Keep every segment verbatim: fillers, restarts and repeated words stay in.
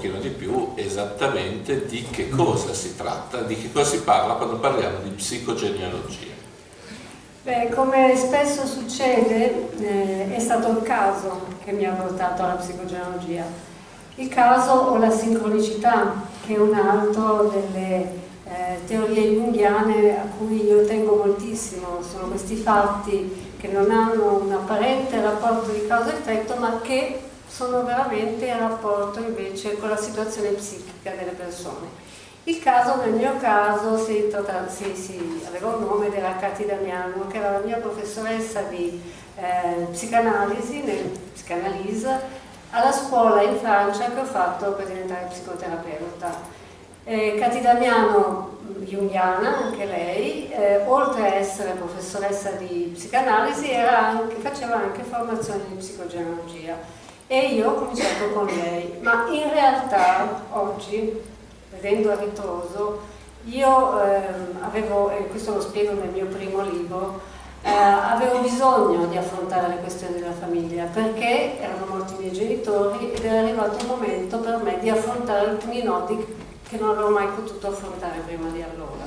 pochino di più esattamente di che cosa si tratta, di che cosa si parla quando parliamo di psicogenealogia. Beh, come spesso succede, eh, è stato il caso che mi ha portato alla psicogenealogia. Il caso o la sincronicità, che è un altro delle eh, teorie junghiane a cui io tengo moltissimo. Sono questi fatti che non hanno un apparente rapporto di causa-effetto, ma che sono veramente in rapporto invece con la situazione psichica delle persone. Il caso, nel mio caso, si, si, si aveva un nome, era Cati Damiano, che era la mia professoressa di eh, psicanalisi, nel psicanalise, alla scuola in Francia che ho fatto per diventare psicoterapeuta. Eh, Cati Damiano, junghiana, anche lei, eh, oltre a essere professoressa di psicanalisi, era anche, faceva anche formazione di psicogenealogia. E io ho cominciato con lei, ma in realtà oggi, vedendo a ritroso, io eh, avevo, e questo lo spiego nel mio primo libro, eh, avevo bisogno di affrontare le questioni della famiglia, perché erano morti i miei genitori ed era arrivato un momento per me di affrontare alcuni nodi che non avevo mai potuto affrontare prima di allora.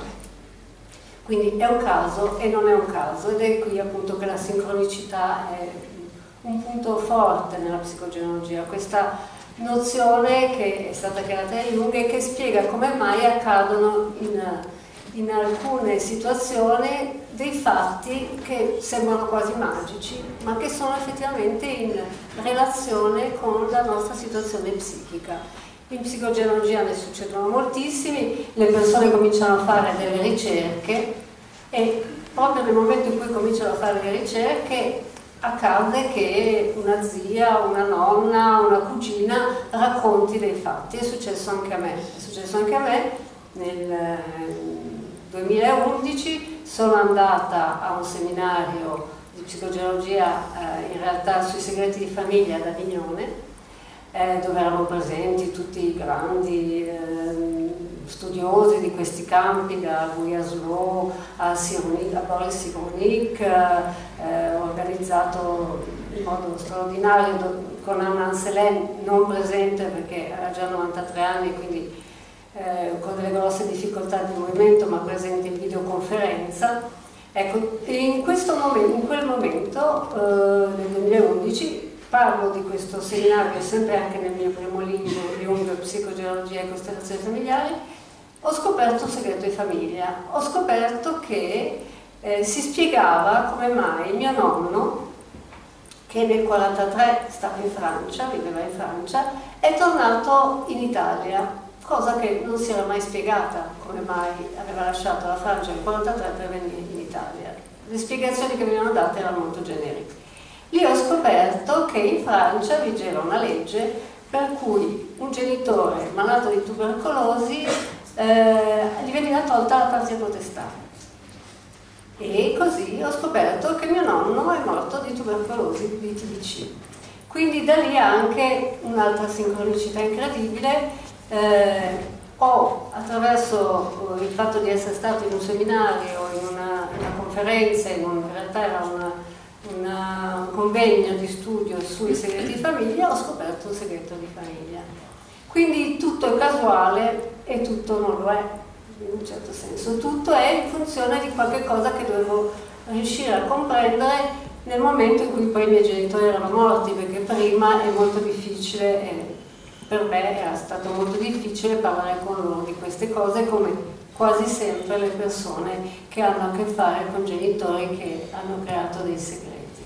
Quindi è un caso e non è un caso, ed è qui appunto che la sincronicità è un punto forte nella psicogenealogia, questa nozione che è stata creata da Jung e che spiega come mai accadono in, in alcune situazioni dei fatti che sembrano quasi magici, ma che sono effettivamente in relazione con la nostra situazione psichica. In psicogenealogia ne succedono moltissimi, le persone cominciano a fare delle ricerche e proprio nel momento in cui cominciano a fare le ricerche accade che una zia, una nonna, una cugina racconti dei fatti. È successo anche a me, è successo anche a me nel duemilaundici, sono andata a un seminario di psicogenealogia eh, in realtà sui segreti di famiglia ad Avignone, eh, dove erano presenti tutti i grandi eh, studiosi di questi campi, da Gugliaslo a, a Boris Cyrulnik, eh, organizzato in modo straordinario con Anna Anselin, non presente perché aveva già novantatré anni, quindi eh, con delle grosse difficoltà di movimento, ma presente in videoconferenza. Ecco, in, questo momento, in quel momento, eh, nel duemilaundici, parlo di questo seminario sempre anche nel mio primo libro, Jung, Psicogenealogia e Costellazioni familiari. Ho scoperto un segreto di famiglia, ho scoperto che eh, si spiegava come mai mio nonno, che nel quarantatré stava in Francia, viveva in Francia, è tornato in Italia, cosa che non si era mai spiegata, come mai aveva lasciato la Francia nel quarantatré per venire in Italia. Le spiegazioni che venivano date erano molto generiche. Lì ho scoperto che in Francia vigeva una legge per cui un genitore malato di tubercolosi eh, gli veniva tolta la patria potestà. E così ho scoperto che mio nonno è morto di tubercolosi, di T B C. Quindi da lì anche un'altra sincronicità incredibile. Eh, ho, attraverso il fatto di essere stato in un seminario, in una, una conferenza, in, un, in realtà era una, una, un convegno di studio sui segreti di famiglia, ho scoperto un segreto di famiglia. Quindi tutto è casuale e tutto non lo è, in un certo senso. Tutto è in funzione di qualche cosa che dovevo riuscire a comprendere nel momento in cui poi i miei genitori erano morti, perché prima è molto difficile, e per me era stato molto difficile parlare con loro di queste cose, come quasi sempre le persone che hanno a che fare con genitori che hanno creato dei segreti.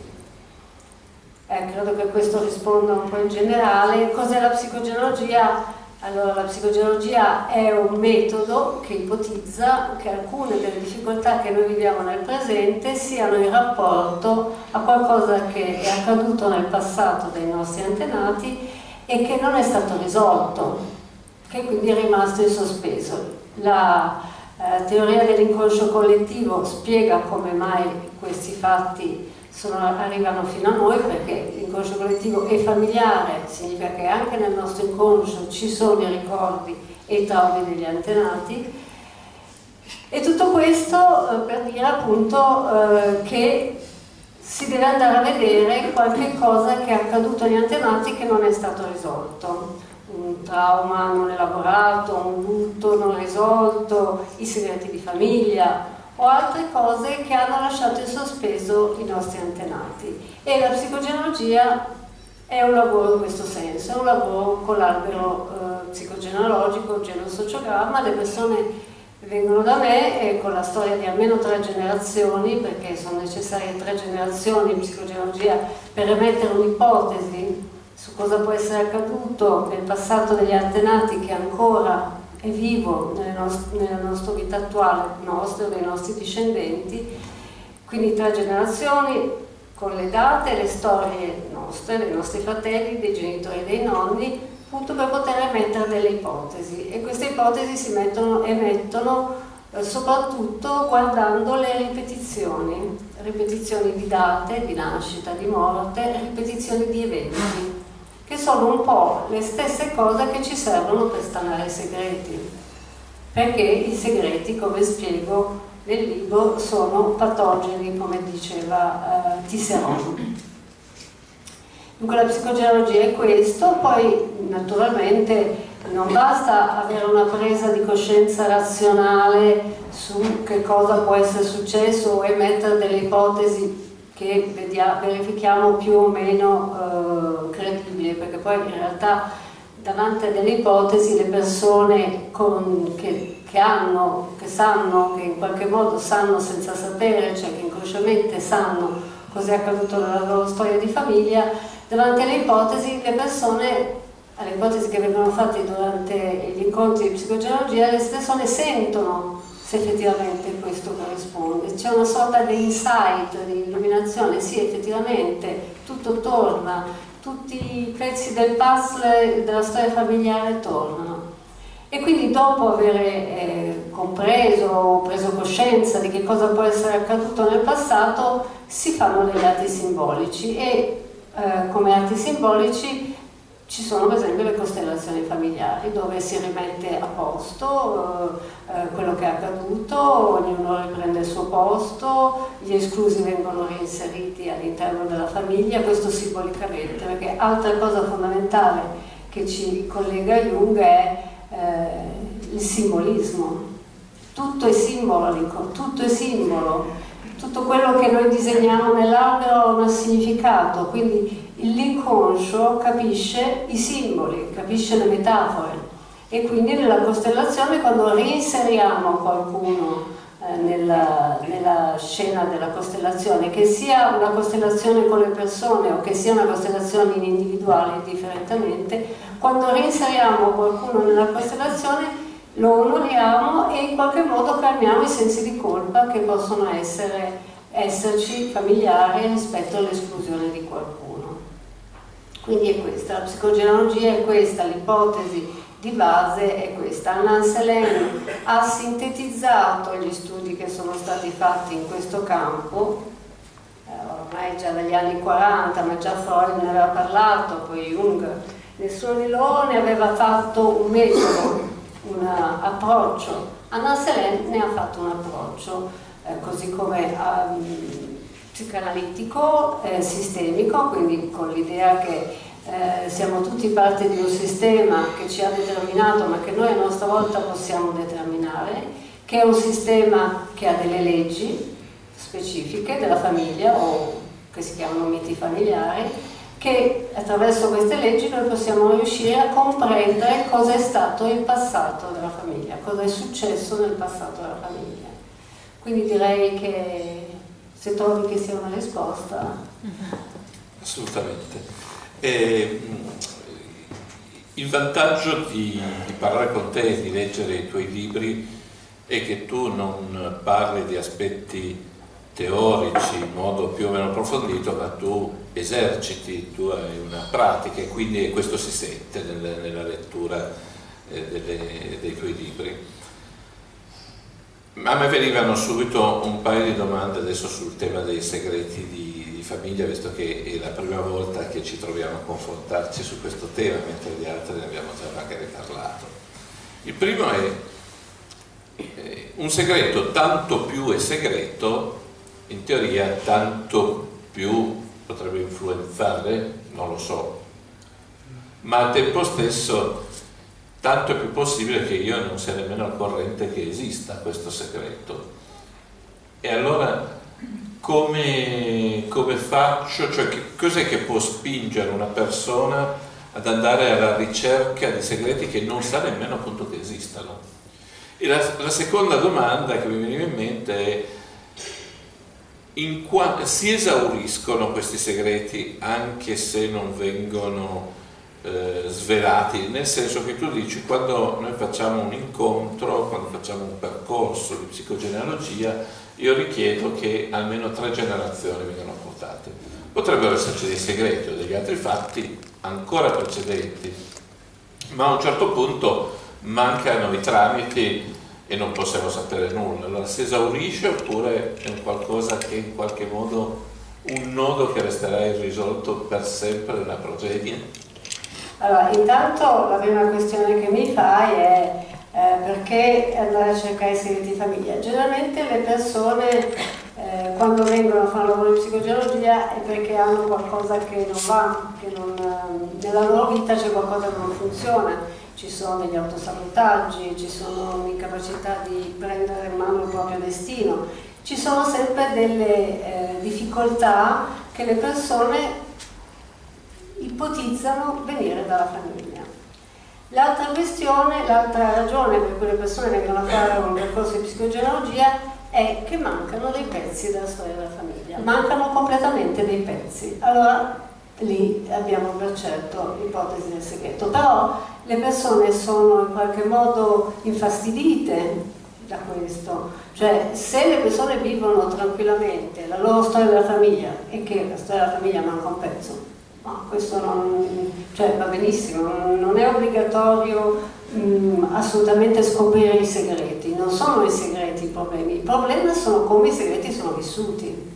Eh, credo che questo risponda un po' in generale. Cos'è la psicogenealogia? Allora, la psicogenealogia è un metodo che ipotizza che alcune delle difficoltà che noi viviamo nel presente siano in rapporto a qualcosa che è accaduto nel passato dai nostri antenati e che non è stato risolto, che quindi è rimasto in sospeso. La eh, teoria dell'inconscio collettivo spiega come mai questi fatti sono, arrivano fino a noi, perché l'inconscio collettivo è familiare, significa che anche nel nostro inconscio ci sono i ricordi e i traumi degli antenati. E tutto questo eh, per dire appunto eh, che si deve andare a vedere qualche cosa che è accaduto agli antenati che non è stato risolto. Un trauma non elaborato, un lutto non risolto, i segreti di famiglia o altre cose che hanno lasciato in sospeso i nostri antenati. E la psicogenealogia è un lavoro in questo senso, è un lavoro con l'albero eh, psicogenealogico, genosociogramma. Le persone vengono da me e con la storia di almeno tre generazioni, perché sono necessarie tre generazioni in psicogenealogia per emettere un'ipotesi su cosa può essere accaduto nel passato degli antenati che ancora è vivo nelle nost- nella nostra vita attuale, nostra e dei nostri discendenti. Quindi tre generazioni con le date e le storie nostre, dei nostri fratelli, dei genitori e dei nonni, appunto per poter emettere delle ipotesi. E queste ipotesi si mettono, emettono eh, soprattutto guardando le ripetizioni, ripetizioni di date, di nascita, di morte, ripetizioni di eventi, che sono un po' le stesse cose che ci servono per stanare i segreti, perché i segreti, come spiego nel libro, sono patogeni, come diceva eh, Tisserand. Dunque la psicogenealogia è questo. Poi naturalmente non basta avere una presa di coscienza razionale su che cosa può essere successo o emettere delle ipotesi che vediamo, verifichiamo più o meno eh, credibili, perché poi in realtà davanti a delle ipotesi le persone con, che, che hanno, che sanno, che in qualche modo sanno senza sapere, cioè che inconsciamente sanno cosa è accaduto nella loro storia di famiglia, davanti alle ipotesi, le persone, alle ipotesi che vengono fatte durante gli incontri di psicogenealogia, le persone sentono se effettivamente questo corrisponde. C'è una sorta di insight, di illuminazione, sì, effettivamente tutto torna, tutti i pezzi del puzzle della storia familiare tornano. E quindi dopo aver eh, compreso o preso coscienza di che cosa può essere accaduto nel passato, si fanno degli atti simbolici e eh, come atti simbolici ci sono per esempio le costellazioni familiari, dove si rimette a posto eh, eh, quello che è accaduto, ognuno riprende il suo posto, gli esclusi vengono reinseriti all'interno della famiglia, questo simbolicamente, perché altra cosa fondamentale che ci collega a Jung è eh, il simbolismo. Tutto è simbolico, tutto è simbolo, tutto quello che noi disegniamo nell'albero ha un significato, quindi l'inconscio capisce i simboli, capisce le metafore, e quindi nella costellazione, quando reinseriamo qualcuno eh, nella, nella scena della costellazione, che sia una costellazione con le persone o che sia una costellazione in individuale differentemente, quando reinseriamo qualcuno nella costellazione lo onoriamo e in qualche modo calmiamo i sensi di colpa che possono essere, esserci familiari rispetto all'esclusione di qualcuno. Quindi è questa, la psicogenealogia è questa, l'ipotesi di base è questa. Anna Selén ha sintetizzato gli studi che sono stati fatti in questo campo, eh, ormai già dagli anni quaranta, ma già Freud ne aveva parlato, poi Jung. Nessuno di loro ne aveva fatto un metodo, un approccio. Anna Selén ne ha fatto un approccio, eh, così come um, psicanalitico, eh, sistemico, quindi con l'idea che eh, siamo tutti parte di un sistema che ci ha determinato, ma che noi a nostra volta possiamo determinare, che è un sistema che ha delle leggi specifiche della famiglia, o che si chiamano miti familiari, che attraverso queste leggi noi possiamo riuscire a comprendere cosa è stato il passato della famiglia, cosa è successo nel passato della famiglia. Quindi direi che se trovi che sia una risposta. Assolutamente. Eh, il vantaggio di, di parlare con te e di leggere i tuoi libri è che tu non parli di aspetti teorici in modo più o meno approfondito, ma tu eserciti, tu hai una pratica, e quindi questo si sente nel, nella lettura eh, delle, dei tuoi libri. A me venivano subito un paio di domande adesso sul tema dei segreti di, di famiglia, visto che è la prima volta che ci troviamo a confrontarci su questo tema, mentre gli altri ne abbiamo già magari parlato. Il primo è eh, un segreto tanto più è segreto, in teoria tanto più potrebbe influenzare, non lo so, ma al tempo stesso tanto è più possibile che io non sia nemmeno al corrente che esista questo segreto. E allora come, come faccio? Cioè, che cos'è che può spingere una persona ad andare alla ricerca di segreti che non sa nemmeno appunto che esistano? E la, la seconda domanda che mi veniva in mente è: in qua, si esauriscono questi segreti anche se non vengono eh, svelati? Nel senso che tu dici, quando noi facciamo un incontro, quando facciamo un percorso di psicogenealogia, io richiedo che almeno tre generazioni vengano portate. Potrebbero esserci dei segreti o degli altri fatti ancora precedenti, ma a un certo punto mancano i tramiti e non possiamo sapere nulla. Allora si esaurisce, oppure è un qualcosa che in qualche modo, un nodo che resterà irrisolto per sempre nella progedia? Allora, intanto la prima questione che mi fai è eh, perché andare a cercare i segreti di famiglia? Generalmente le persone eh, quando vengono a fare un lavoro di psicogenealogia è perché hanno qualcosa che non va, che non, nella loro vita c'è qualcosa che non funziona. Ci sono degli autosabotaggi, ci sono l'incapacità di prendere in mano il proprio destino, ci sono sempre delle eh, difficoltà che le persone ipotizzano venire dalla famiglia. L'altra questione, l'altra ragione per cui le persone vengono a fare un percorso di psicogenealogia è che mancano dei pezzi della storia della famiglia, mancano completamente dei pezzi. Allora lì abbiamo per certo l'ipotesi del segreto, però le persone sono in qualche modo infastidite da questo, cioè se le persone vivono tranquillamente la loro storia della famiglia e che la storia della famiglia manca un pezzo, ma questo non, cioè va benissimo, non è obbligatorio mh, assolutamente scoprire i segreti, non sono i segreti i problemi, il problema sono come i segreti sono vissuti.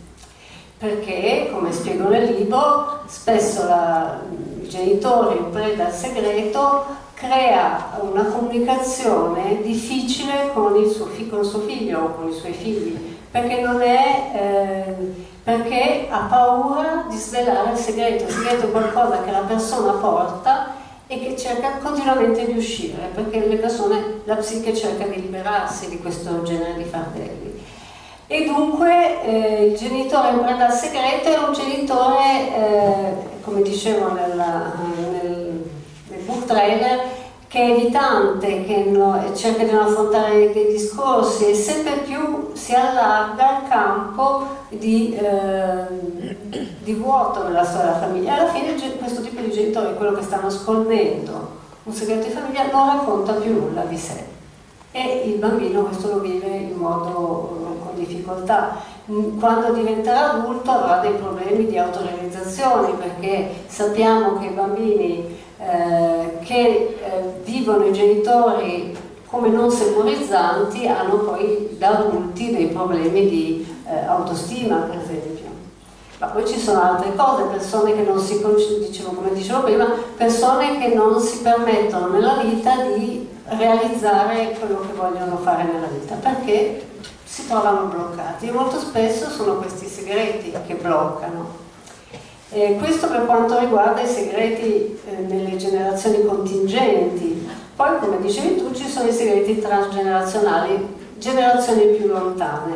Perché, come spiego nel libro, spesso la, il genitore in preda al segreto crea una comunicazione difficile con il suo, con suo figlio o con i suoi figli, perché, non è, eh, perché ha paura di svelare il segreto. Il segreto è qualcosa che la persona porta e che cerca continuamente di uscire, perché le persone, la psiche cerca di liberarsi di questo genere di fardelli. E dunque eh, il genitore in preda al segreto è un genitore, eh, come dicevo nella, nel, nel book trailer, che è evitante, che no, cerca di non affrontare dei discorsi e sempre più si allarga il campo di, eh, di vuoto nella storia della famiglia. E alla fine questo tipo di genitore, quello che sta nascondendo un segreto di famiglia, non racconta più nulla di sé. E il bambino questo lo vive in modo con difficoltà. Quando diventerà adulto avrà dei problemi di autorealizzazione, perché sappiamo che i bambini eh, che eh, vivono i genitori come non securizzanti hanno poi da adulti dei problemi di eh, autostima, per esempio. Ma poi ci sono altre cose, persone che non si, dicevo, come dicevo prima, persone che non si permettono nella vita di realizzare quello che vogliono fare nella vita, perché si trovano bloccati e molto spesso sono questi segreti che bloccano. E questo per quanto riguarda i segreti eh, nelle generazioni contingenti. Poi, come dicevi tu, ci sono i segreti transgenerazionali, generazioni più lontane.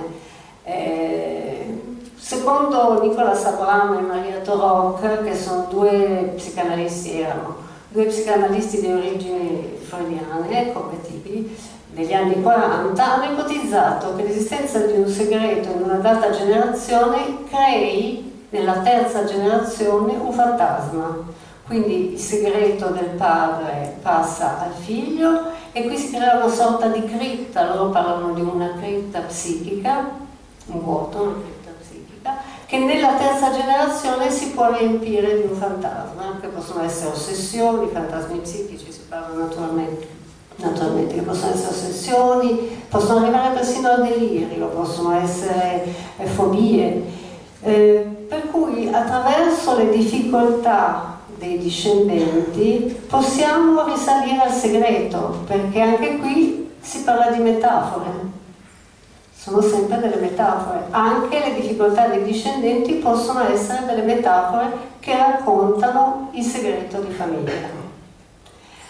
Eh, secondo Nicolas Abraham e Maria Torok, che sono due psicanalisti, erano due psicanalisti di origini freudiane, compatibili, negli anni quaranta, hanno ipotizzato che l'esistenza di un segreto in una data generazione crei nella terza generazione un fantasma. Quindi il segreto del padre passa al figlio e qui si crea una sorta di cripta, loro parlano di una cripta psichica, un vuoto, una cripta psichica, che nella terza generazione si può riempire di un fantasma, che possono essere ossessioni, fantasmi psichici, si parla naturalmente, naturalmente che possono essere ossessioni, possono arrivare persino al delirio, possono essere eh, fobie, eh, per cui attraverso le difficoltà dei discendenti possiamo risalire al segreto, perché anche qui si parla di metafore. Sono sempre delle metafore, anche le difficoltà dei discendenti possono essere delle metafore che raccontano il segreto di famiglia.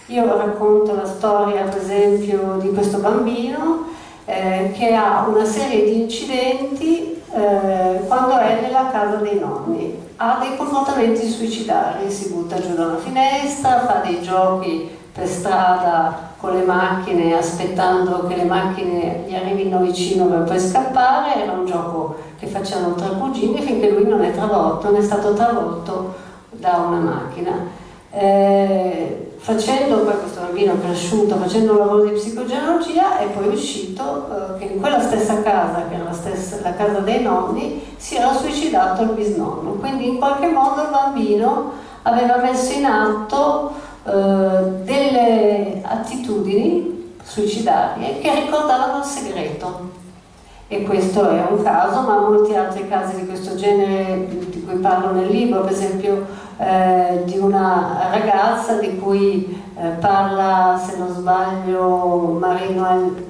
Io racconto la storia, per esempio, di questo bambino eh, che ha una serie di incidenti eh, quando è nella casa dei nonni. Ha dei comportamenti suicidari, si butta giù da una finestra, fa dei giochi per strada con le macchine aspettando che le macchine gli arrivino vicino per poi scappare. Era un gioco che facevano tre cugini finché lui non è travolto, non è stato travolto da una macchina. Eh, facendo poi questo bambino cresciuto, facendo un lavoro di psicogenologia, è poi uscito eh, che in quella stessa casa, che era la, stessa, la casa dei nonni, si era suicidato il bisnonno. Quindi in qualche modo il bambino aveva messo in atto eh, delle attitudini suicidarie che ricordavano il segreto. E questo è un caso, ma molti altri casi di questo genere di cui parlo nel libro, per esempio eh, di una ragazza di cui eh, parla, se non sbaglio, Marie-Noël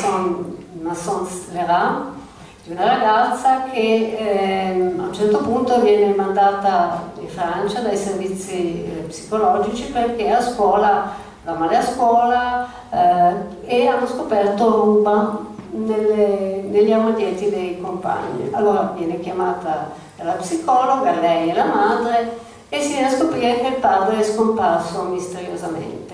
Masson-Lerand, di una ragazza che eh, a un certo punto viene mandata in Francia dai servizi eh, psicologici perché a scuola va male a scuola eh, e hanno scoperto ruba Nelle, negli armadietti dei compagni. Allora viene chiamata dalla psicologa, lei e la madre, e si viene a scoprire che il padre è scomparso misteriosamente.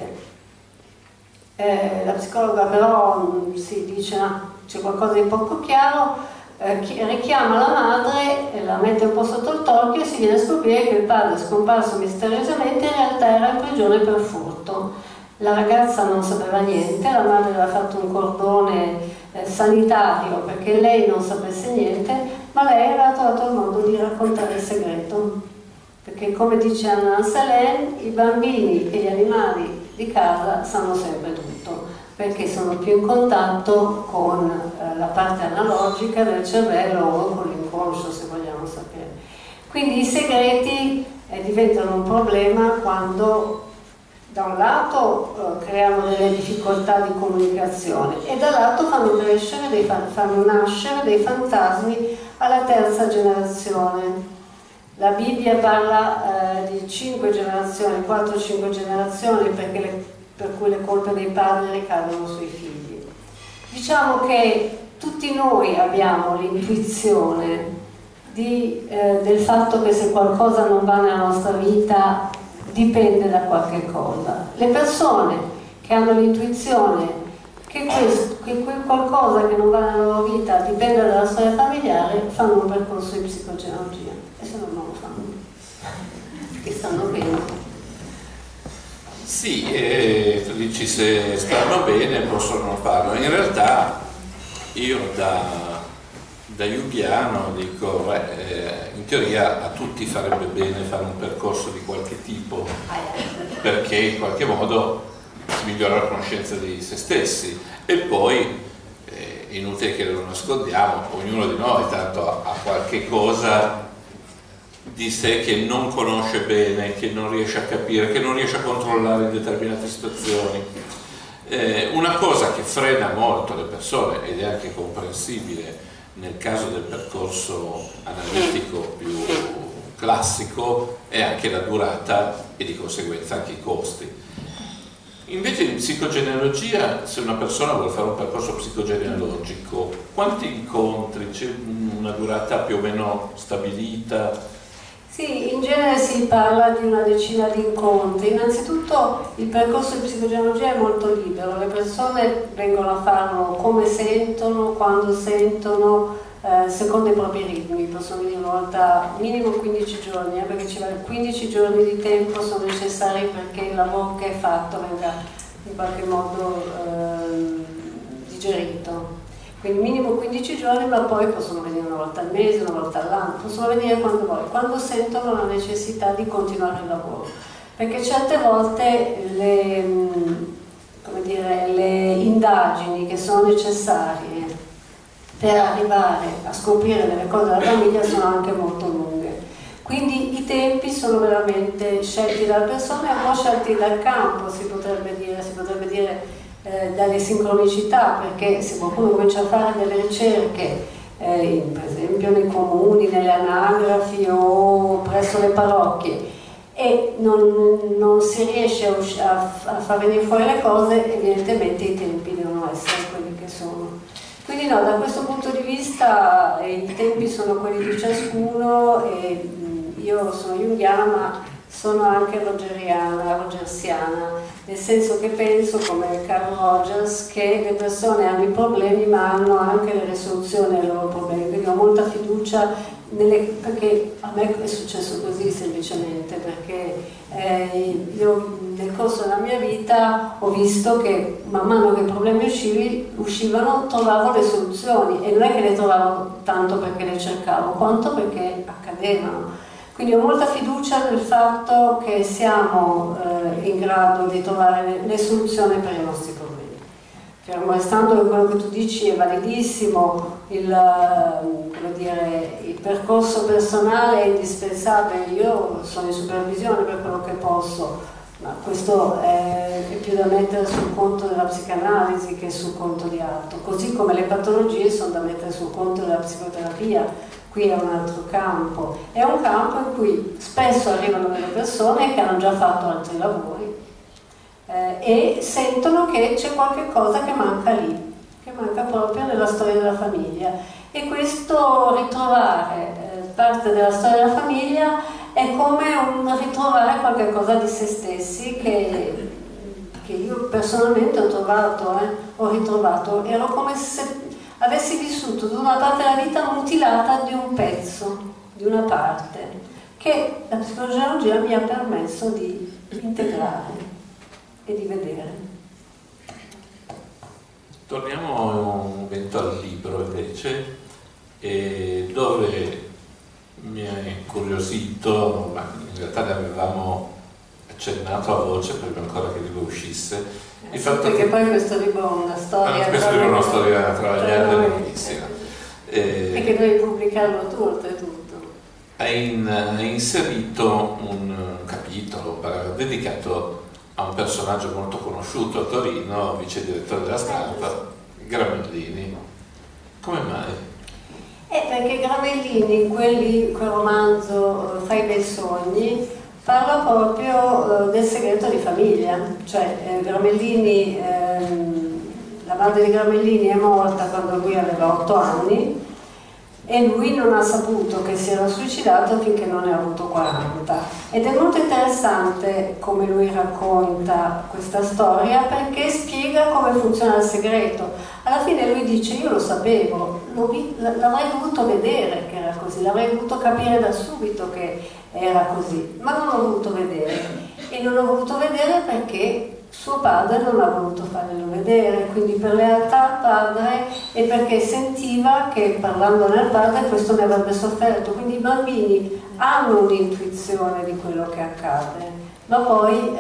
Eh, la psicologa però si dice ah, c'è qualcosa di poco chiaro, eh, richiama la madre e la mette un po' sotto il torchio e si viene a scoprire che il padre è scomparso misteriosamente, in realtà era in prigione per furto. La ragazza non sapeva niente, la madre aveva fatto un cordone eh, sanitario perché lei non sapesse niente, ma lei aveva trovato il modo di raccontare il segreto. Perché, come dice Anna Salem, i bambini e gli animali di casa sanno sempre tutto, perché sono più in contatto con eh, la parte analogica del cervello o con l'inconscio, se vogliamo sapere. Quindi i segreti eh, diventano un problema quando da un lato eh, creano delle difficoltà di comunicazione e dall'altro fanno crescere, dei, fanno nascere dei fantasmi alla terza generazione. La Bibbia parla eh, di cinque generazioni, quattro cinque generazioni, perché le, per cui le colpe dei padri ricadono sui figli. Diciamo che tutti noi abbiamo l'intuizione di, eh, del fatto che se qualcosa non va nella nostra vita dipende da qualche cosa. Le persone che hanno l'intuizione che, questo, che quel qualcosa che non va nella loro vita dipende dalla storia familiare fanno un percorso di psicogenologia, e se no non lo fanno, perché stanno bene. Sì, eh, tu dici se stanno bene possono non farlo. In realtà io da da junghiano dico, beh, eh, in teoria a tutti farebbe bene fare un percorso di qualche tipo, perché in qualche modo si migliora la conoscenza di se stessi, e poi eh, è inutile che lo nascondiamo, ognuno di noi tanto ha, ha qualche cosa di sé che non conosce bene, che non riesce a capire, che non riesce a controllare in determinate situazioni. Eh, una cosa che frena molto le persone, ed è anche comprensibile nel caso del percorso analitico più classico, è anche la durata e di conseguenza anche i costi. Invece in psicogenealogia, se una persona vuole fare un percorso psicogenealogico, quanti incontri? C'è una durata più o meno stabilita? Sì, in genere si parla di una decina di incontri. Innanzitutto il percorso di psicogenealogia è molto libero, le persone vengono a farlo come sentono, quando sentono, eh, secondo i propri ritmi. Possono venire una volta minimo quindici giorni, eh, perché ci vuole quindici giorni di tempo, sono necessari perché il lavoro che è fatto venga in qualche modo eh, digerito. Quindi minimo quindici giorni, ma poi possono venire una volta al mese, una volta all'anno, possono venire quando vogliono, quando sentono la necessità di continuare il lavoro. Perché certe volte le, come dire, le indagini che sono necessarie per arrivare a scoprire delle cose della famiglia sono anche molto lunghe. Quindi i tempi sono veramente scelti dalla persona e un po' scelti dal campo, si potrebbe dire, si potrebbe dire Eh, dalle sincronicità, perché se qualcuno comincia a fare delle ricerche eh, in, per esempio nei comuni, nelle anagrafi o presso le parrocchie, e non, non si riesce a, a, a far venire fuori le cose, evidentemente i tempi devono essere quelli che sono. Quindi no, da questo punto di vista eh, i tempi sono quelli di ciascuno e mh, io sono junghiana ma sono anche rogeriana, rogersiana, nel senso che penso, come Carl Rogers, che le persone hanno i problemi ma hanno anche le risoluzioni ai loro problemi, quindi ho molta fiducia nelle, perché a me è successo così semplicemente, perché eh, io nel corso della mia vita ho visto che man mano che i problemi uscivi, uscivano trovavo le soluzioni e non è che le trovavo tanto perché le cercavo, quanto perché accadevano. Quindi ho molta fiducia nel fatto che siamo eh, in grado di trovare le, le soluzioni per i nostri problemi. Fermo restando che quello che tu dici è validissimo, il, come dire, il percorso personale è indispensabile, io sono in supervisione per quello che posso, ma questo è, è più da mettere sul conto della psicanalisi che sul conto di altro, così come le patologie sono da mettere sul conto della psicoterapia. Qui è un altro campo, è un campo in cui spesso arrivano delle persone che hanno già fatto altri lavori eh, e sentono che c'è qualche cosa che manca lì, che manca proprio nella storia della famiglia, e questo ritrovare eh, parte della storia della famiglia è come un ritrovare qualche cosa di se stessi che, che io personalmente ho trovato, eh, ho ritrovato, ero come se avessi vissuto da una parte della vita mutilata di un pezzo, di una parte, che la psicologia mi ha permesso di integrare e di vedere. Torniamo un momento al libro invece, e dove mi ha incuriosito, ma in realtà ne avevamo accennato a voce prima ancora che il libro uscisse. Il fatto Perché che poi questo libro è una storia. Ah, questo libro è una storia travagliata e bellissima. Eh, e che devi pubblicarlo tu, oltretutto. Hai, in, hai inserito un capitolo dedicato a un personaggio molto conosciuto a Torino, vice direttore della stampa, Gramellini. Come mai? Eh, perché Gramellini, in quelli, quel romanzo Fra i bei sogni, parla proprio eh, del segreto di famiglia, cioè eh, Gramellini, ehm, la madre di Gramellini è morta quando lui aveva otto anni e lui non ha saputo che si era suicidato finché non ne ha avuto quaranta, ed è molto interessante come lui racconta questa storia perché spiega come funziona il segreto. Alla fine lui dice: io lo sapevo, l'avrei dovuto vedere che era così, l'avrei dovuto capire da subito che era così, ma non l'ho voluto vedere, e non l'ho voluto vedere perché suo padre non ha voluto farglielo vedere, quindi per lealtà al padre e perché sentiva che parlandone al padre questo ne avrebbe sofferto. Quindi i bambini hanno un'intuizione di quello che accade, ma poi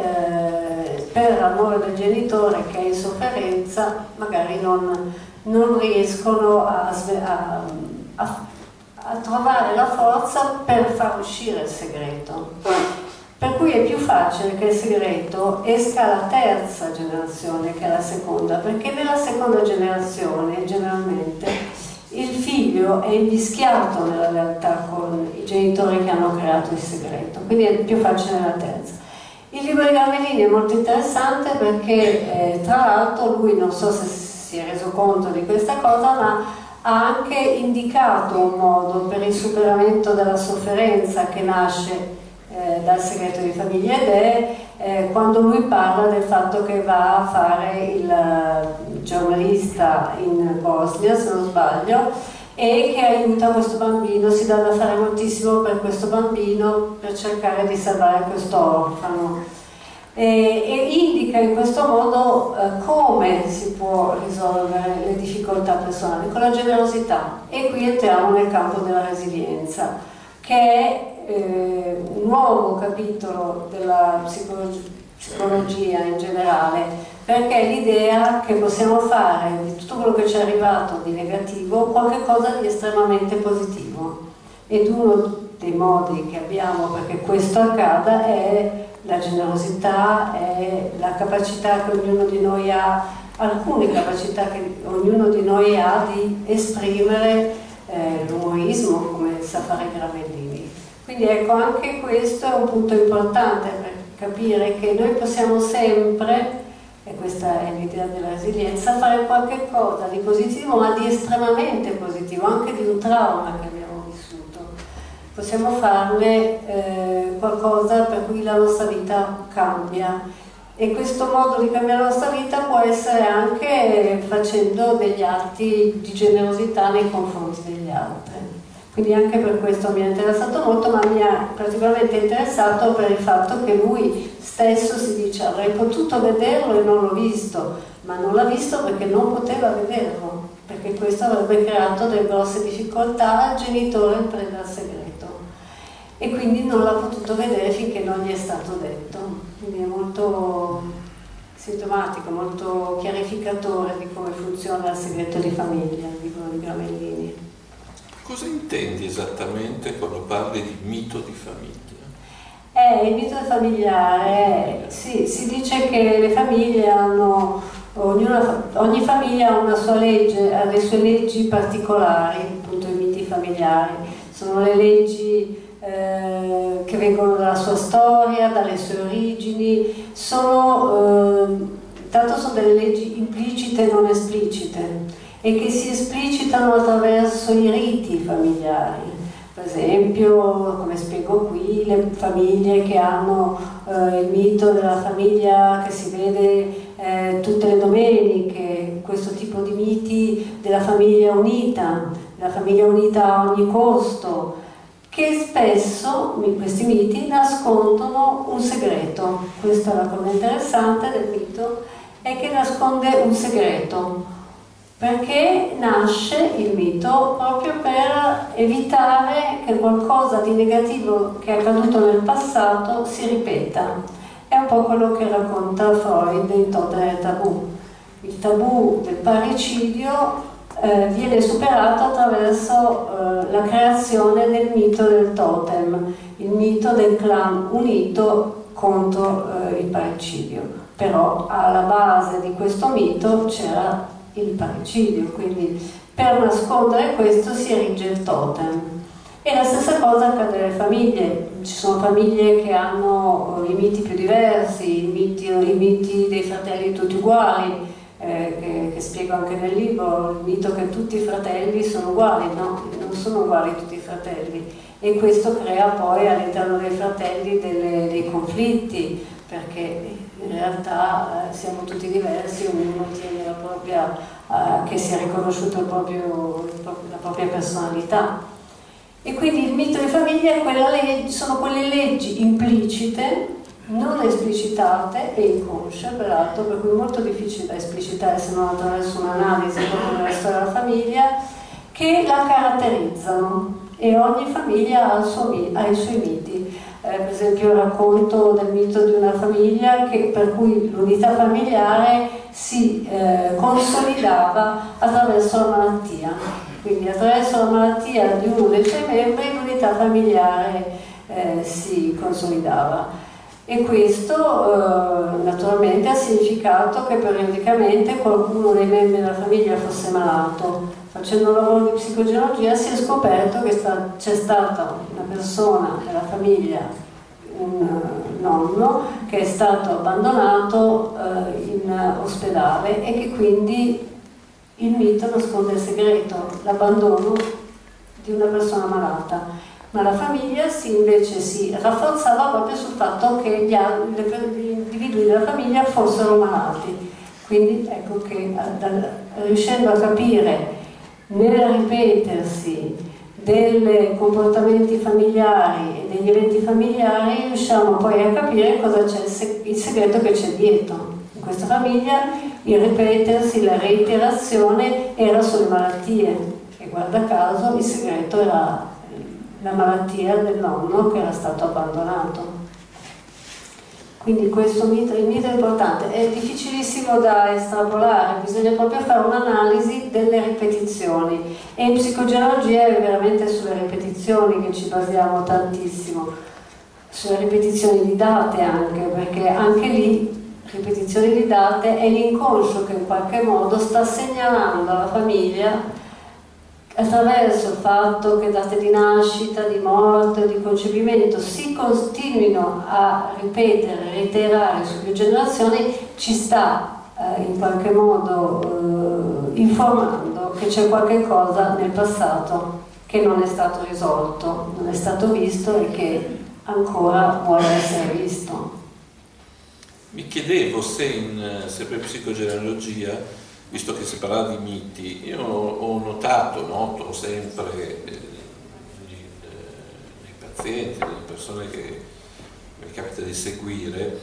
eh, per l'amore del genitore che è in sofferenza magari non, non riescono a, a, a, a trovare la forza per far uscire il segreto. Per cui è più facile che il segreto esca alla terza generazione che alla seconda, perché nella seconda generazione generalmente il figlio è invischiato nella realtà con i genitori che hanno creato il segreto, quindi è più facile nella terza. Il libro di Gramellini è molto interessante perché eh, tra l'altro lui, non so se si è reso conto di questa cosa, ma ha anche indicato un modo per il superamento della sofferenza che nasce Eh, dal segreto di famiglia, ed è eh, quando lui parla del fatto che va a fare il uh, giornalista in Bosnia, se non sbaglio, e che aiuta questo bambino, si dà da fare moltissimo per questo bambino per cercare di salvare questo orfano, e, e indica in questo modo eh, come si può risolvere le difficoltà personali con la generosità. E qui entriamo nel campo della resilienza, che è Eh, un nuovo capitolo della psicologia, psicologia in generale, perché è l'idea che possiamo fare di tutto quello che ci è arrivato di negativo qualcosa di estremamente positivo, ed uno dei modi che abbiamo perché questo accada è la generosità, è la capacità che ognuno di noi ha, alcune capacità che ognuno di noi ha di esprimere eh, l'umorismo come sa fare Gramellini. Quindi ecco, anche questo è un punto importante per capire che noi possiamo sempre, e questa è l'idea della resilienza, fare qualche cosa di positivo, ma di estremamente positivo, anche di un trauma che abbiamo vissuto. Possiamo farne eh, qualcosa per cui la nostra vita cambia, e questo modo di cambiare la nostra vita può essere anche facendo degli atti di generosità nei confronti degli altri. Quindi anche per questo mi ha interessato molto, ma mi ha particolarmente interessato per il fatto che lui stesso si dice: avrei potuto vederlo e non l'ho visto, ma non l'ha visto perché non poteva vederlo, perché questo avrebbe creato delle grosse difficoltà al genitore in preda al segreto, e quindi non l'ha potuto vedere finché non gli è stato detto. Quindi è molto sintomatico, molto chiarificatore di come funziona il segreto di famiglia, dicono i Gramellini. Cosa intendi esattamente quando parli di mito di famiglia? Eh, il mito familiare, sì, si dice che le famiglie hanno, ognuna, ogni famiglia ha una sua legge, ha le sue leggi particolari, appunto i miti familiari. Sono le leggi eh, che vengono dalla sua storia, dalle sue origini, sono, eh, tanto sono delle leggi implicite e non esplicite, e che si esplicitano attraverso i riti familiari. Per esempio, come spiego qui, le famiglie che hanno eh, il mito della famiglia che si vede eh, tutte le domeniche, questo tipo di miti della famiglia unita, della famiglia unita a ogni costo, che spesso, questi miti, nascondono un segreto. Questa è la cosa interessante del mito, è che nasconde un segreto, perché nasce il mito proprio per evitare che qualcosa di negativo che è accaduto nel passato si ripeta. È un po' quello che racconta Freud in Totem e Tabù. Il tabù del parricidio eh, viene superato attraverso eh, la creazione del mito del totem, il mito del clan unito contro eh, il parricidio. Però alla base di questo mito c'era il parricidio, quindi per nascondere questo si erige il totem. E la stessa cosa accade nelle famiglie. Ci sono famiglie che hanno i miti più diversi, i miti, i miti dei fratelli tutti uguali, eh, che, che spiego anche nel libro, il mito che tutti i fratelli sono uguali. No, non sono uguali tutti i fratelli, e questo crea poi all'interno dei fratelli delle, dei conflitti, perché in realtà eh, siamo tutti diversi, ognuno tiene la propria, eh, che sia riconosciuto il proprio, il proprio, la propria personalità. E quindi il mito di famiglia è quella legge, sono quelle leggi implicite, non esplicitate e inconsce, peraltro, per cui è molto difficile da esplicitare se non attraverso un'analisi proprio della storia della famiglia, che la caratterizzano, e ogni famiglia ha, il suo, ha i suoi miti. Eh, per esempio racconto del mito di una famiglia che, per cui l'unità familiare si eh, consolidava attraverso la malattia, quindi attraverso la malattia di uno dei suoi membri l'unità familiare eh, si consolidava, e questo eh, naturalmente ha significato che periodicamente qualcuno dei membri della famiglia fosse malato. Facendo un lavoro di psicogeologia si è scoperto che c'è stata una persona della famiglia, un nonno, che è stato abbandonato eh, in ospedale, e che quindi il mito nasconde il segreto, l'abbandono di una persona malata. Ma la famiglia si, invece si rafforzava proprio sul fatto che gli, gli individui della famiglia fossero malati. Quindi ecco che riuscendo a capire nel ripetersi dei comportamenti familiari e degli eventi familiari, riusciamo poi a capire cosa c'è, il segreto che c'è dietro. In questa famiglia il ripetersi, la reiterazione era sulle malattie, e guarda caso il segreto era la malattia del nonno che era stato abbandonato. Quindi questo mito, il mito è importante, è difficilissimo da estrapolare, bisogna proprio fare un'analisi delle ripetizioni, e in psicogeologia è veramente sulle ripetizioni che ci basiamo tantissimo, sulle ripetizioni di date anche, perché anche lì ripetizioni di date è l'inconscio che in qualche modo sta segnalando alla famiglia attraverso il fatto che date di nascita, di morte o di concepimento si continuino a ripetere, reiterare su più generazioni, ci sta eh, in qualche modo eh, informando che c'è qualche cosa nel passato che non è stato risolto, non è stato visto e che ancora vuole essere visto. Mi chiedevo se in sempre psicogenealogia, visto che si parlava di miti, io ho notato, noto sempre eh, nei, nei pazienti, nelle persone che mi capita di seguire,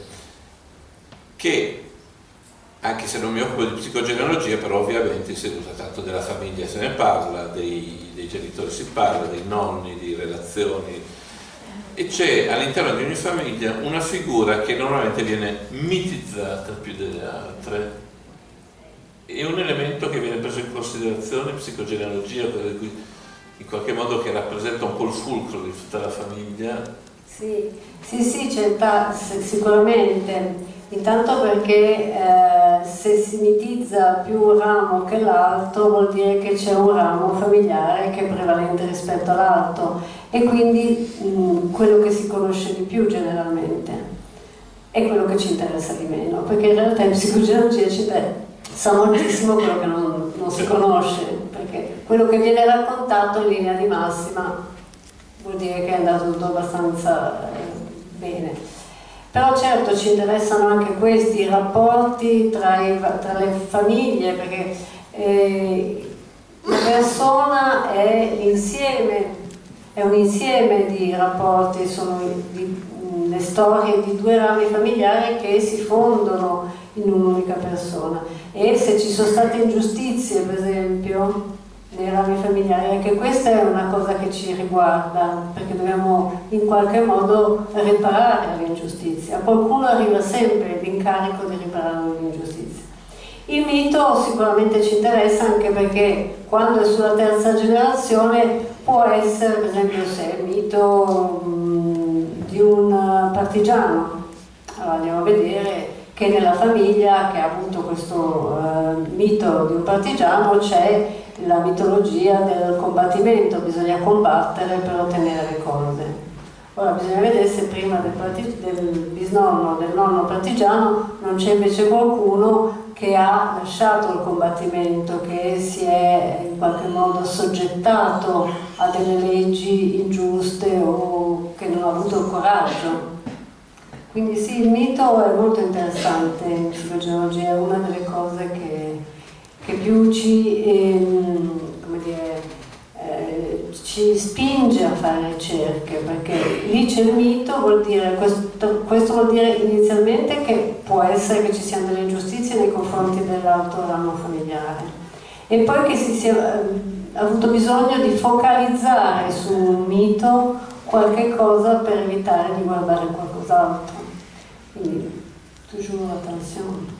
che anche se non mi occupo di psicogenealogia, però ovviamente si usa tanto della famiglia, se ne parla, dei, dei genitori si parla, dei nonni, di relazioni, e c'è all'interno di ogni famiglia una figura che normalmente viene mitizzata più delle altre. È un elemento che viene preso in considerazione in psicogenealogia, in qualche modo che rappresenta un po' il fulcro di tutta la famiglia. Sì, sì, sì, c'è sicuramente. Intanto perché eh, se si mitizza più un ramo che l'altro vuol dire che c'è un ramo familiare che è prevalente rispetto all'altro e quindi mh, quello che si conosce di più generalmente è quello che ci interessa di meno, perché in realtà in psicogenealogia ci sa moltissimo quello che non, non si conosce, perché quello che viene raccontato in linea di massima vuol dire che è andato tutto abbastanza eh, bene. Però certo ci interessano anche questi rapporti tra, i, tra le famiglie, perché eh, la persona è l'insieme, è un insieme di rapporti, sono di, le storie di due rami familiari che si fondono in un'unica persona. E se ci sono state ingiustizie, per esempio, nei rami familiari, anche questa è una cosa che ci riguarda, perché dobbiamo in qualche modo riparare l'ingiustizia. A qualcuno arriva sempre l'incarico di riparare l'ingiustizia. Il mito sicuramente ci interessa anche perché quando è sulla terza generazione può essere, per esempio, se è il mito mh, di un partigiano. Allora andiamo a vedere che nella famiglia che ha avuto questo uh, mito di un partigiano c'è la mitologia del combattimento, bisogna combattere per ottenere le cose. Ora bisogna vedere se prima del, del bisnonno, del nonno partigiano, non c'è invece qualcuno che ha lasciato il combattimento, che si è in qualche modo soggettato a delle leggi ingiuste o che non ha avuto il coraggio. Quindi sì, il mito è molto interessante in psicogenealogia, è una delle cose che, che più ci, ehm, come dire, eh, ci spinge a fare ricerche, perché lì c'è il mito, vuol dire, questo, questo vuol dire inizialmente che può essere che ci siano delle ingiustizie nei confronti dell'altro ramo familiare, e poi che si sia eh, avuto bisogno di focalizzare su un mito qualche cosa per evitare di guardare qualcos'altro. Quindi, toujours attenzione.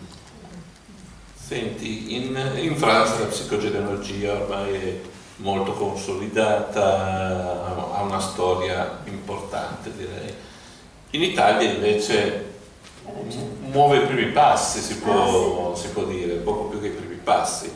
Senti, in, in Francia la psicogenealogia ormai è molto consolidata, ha una storia importante, direi. In Italia invece muove i primi passi, si può, ah, sì. si può dire, poco più che i primi passi.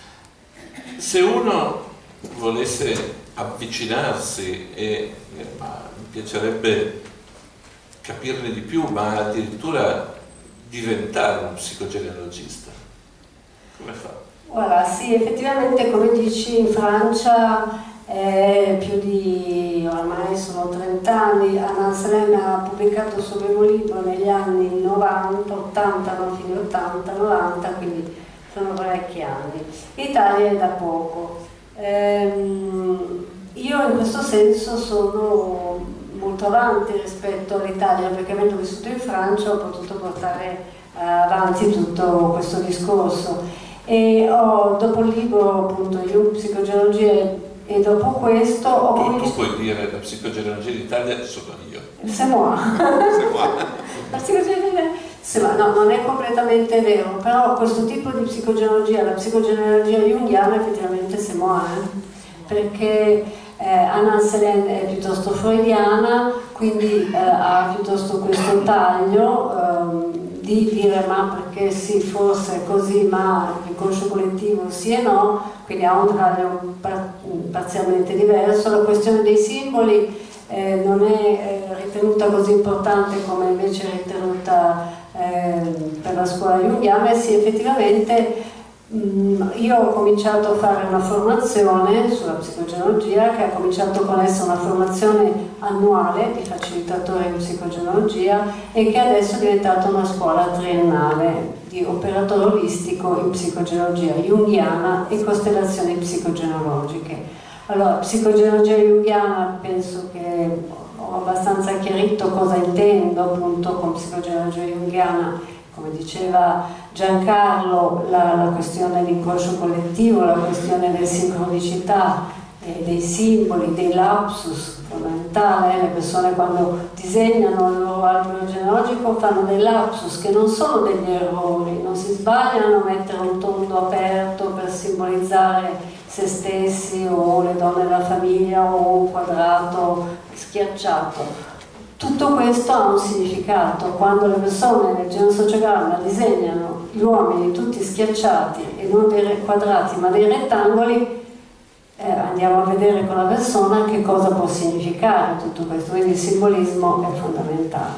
Se uno volesse avvicinarsi, e ma, mi piacerebbe capirne di più, ma addirittura diventare un psicogenealogista, come fa? Guarda, sì, effettivamente come dici in Francia è più di, ormai sono trenta anni, Anna Selene ha pubblicato il suo primo libro negli anni novanta, ottanta, non fine ottanta, novanta, quindi sono parecchi anni. L'Italia è da poco. Ehm, io in questo senso sono molto avanti rispetto all'Italia, perché avendo vissuto in Francia ho potuto portare uh, avanti tutto questo discorso e ho, dopo il libro appunto Jung, psicogenealogia e dopo questo ho tu, cominciato... tu puoi dire la psicogenealogia d'Italia sono io. C'est moi. C'est moi. La psicogenealogia, no, non è completamente vero, però questo tipo di psicogenealogia, la psicogenealogia junghiana effettivamente c'est moi, eh? Perché Eh, Anna Selene è piuttosto freudiana, quindi eh, ha piuttosto questo taglio, eh, di dire ma perché sì, forse è così, ma l'inconscio collettivo sì e no, quindi ha un taglio par parzialmente diverso. La questione dei simboli eh, non è eh, ritenuta così importante come invece è ritenuta eh, per la scuola junghiana, e sì, effettivamente io ho cominciato a fare una formazione sulla psicogenologia, che ha cominciato con essere una formazione annuale di facilitatore in psicogenologia e che adesso è diventata una scuola triennale di operatore olistico in psicogenologia junghiana e costellazioni psicogenologiche. Allora, psicogenologia junghiana penso che ho abbastanza chiarito cosa intendo appunto con psicogenologia junghiana. Come diceva Giancarlo, la, la questione dell'inconscio collettivo, la questione delle sincronicità, eh, dei simboli, dei lapsus, fondamentale. Le persone quando disegnano il loro albero genealogico fanno dei lapsus che non sono degli errori, non si sbagliano a mettere un tondo aperto per simbolizzare se stessi o le donne della famiglia o un quadrato schiacciato. Tutto questo ha un significato. Quando le persone nel genosociogramma disegnano gli uomini tutti schiacciati e non dei quadrati ma dei rettangoli, eh, andiamo a vedere con la persona che cosa può significare tutto questo, quindi il simbolismo è fondamentale.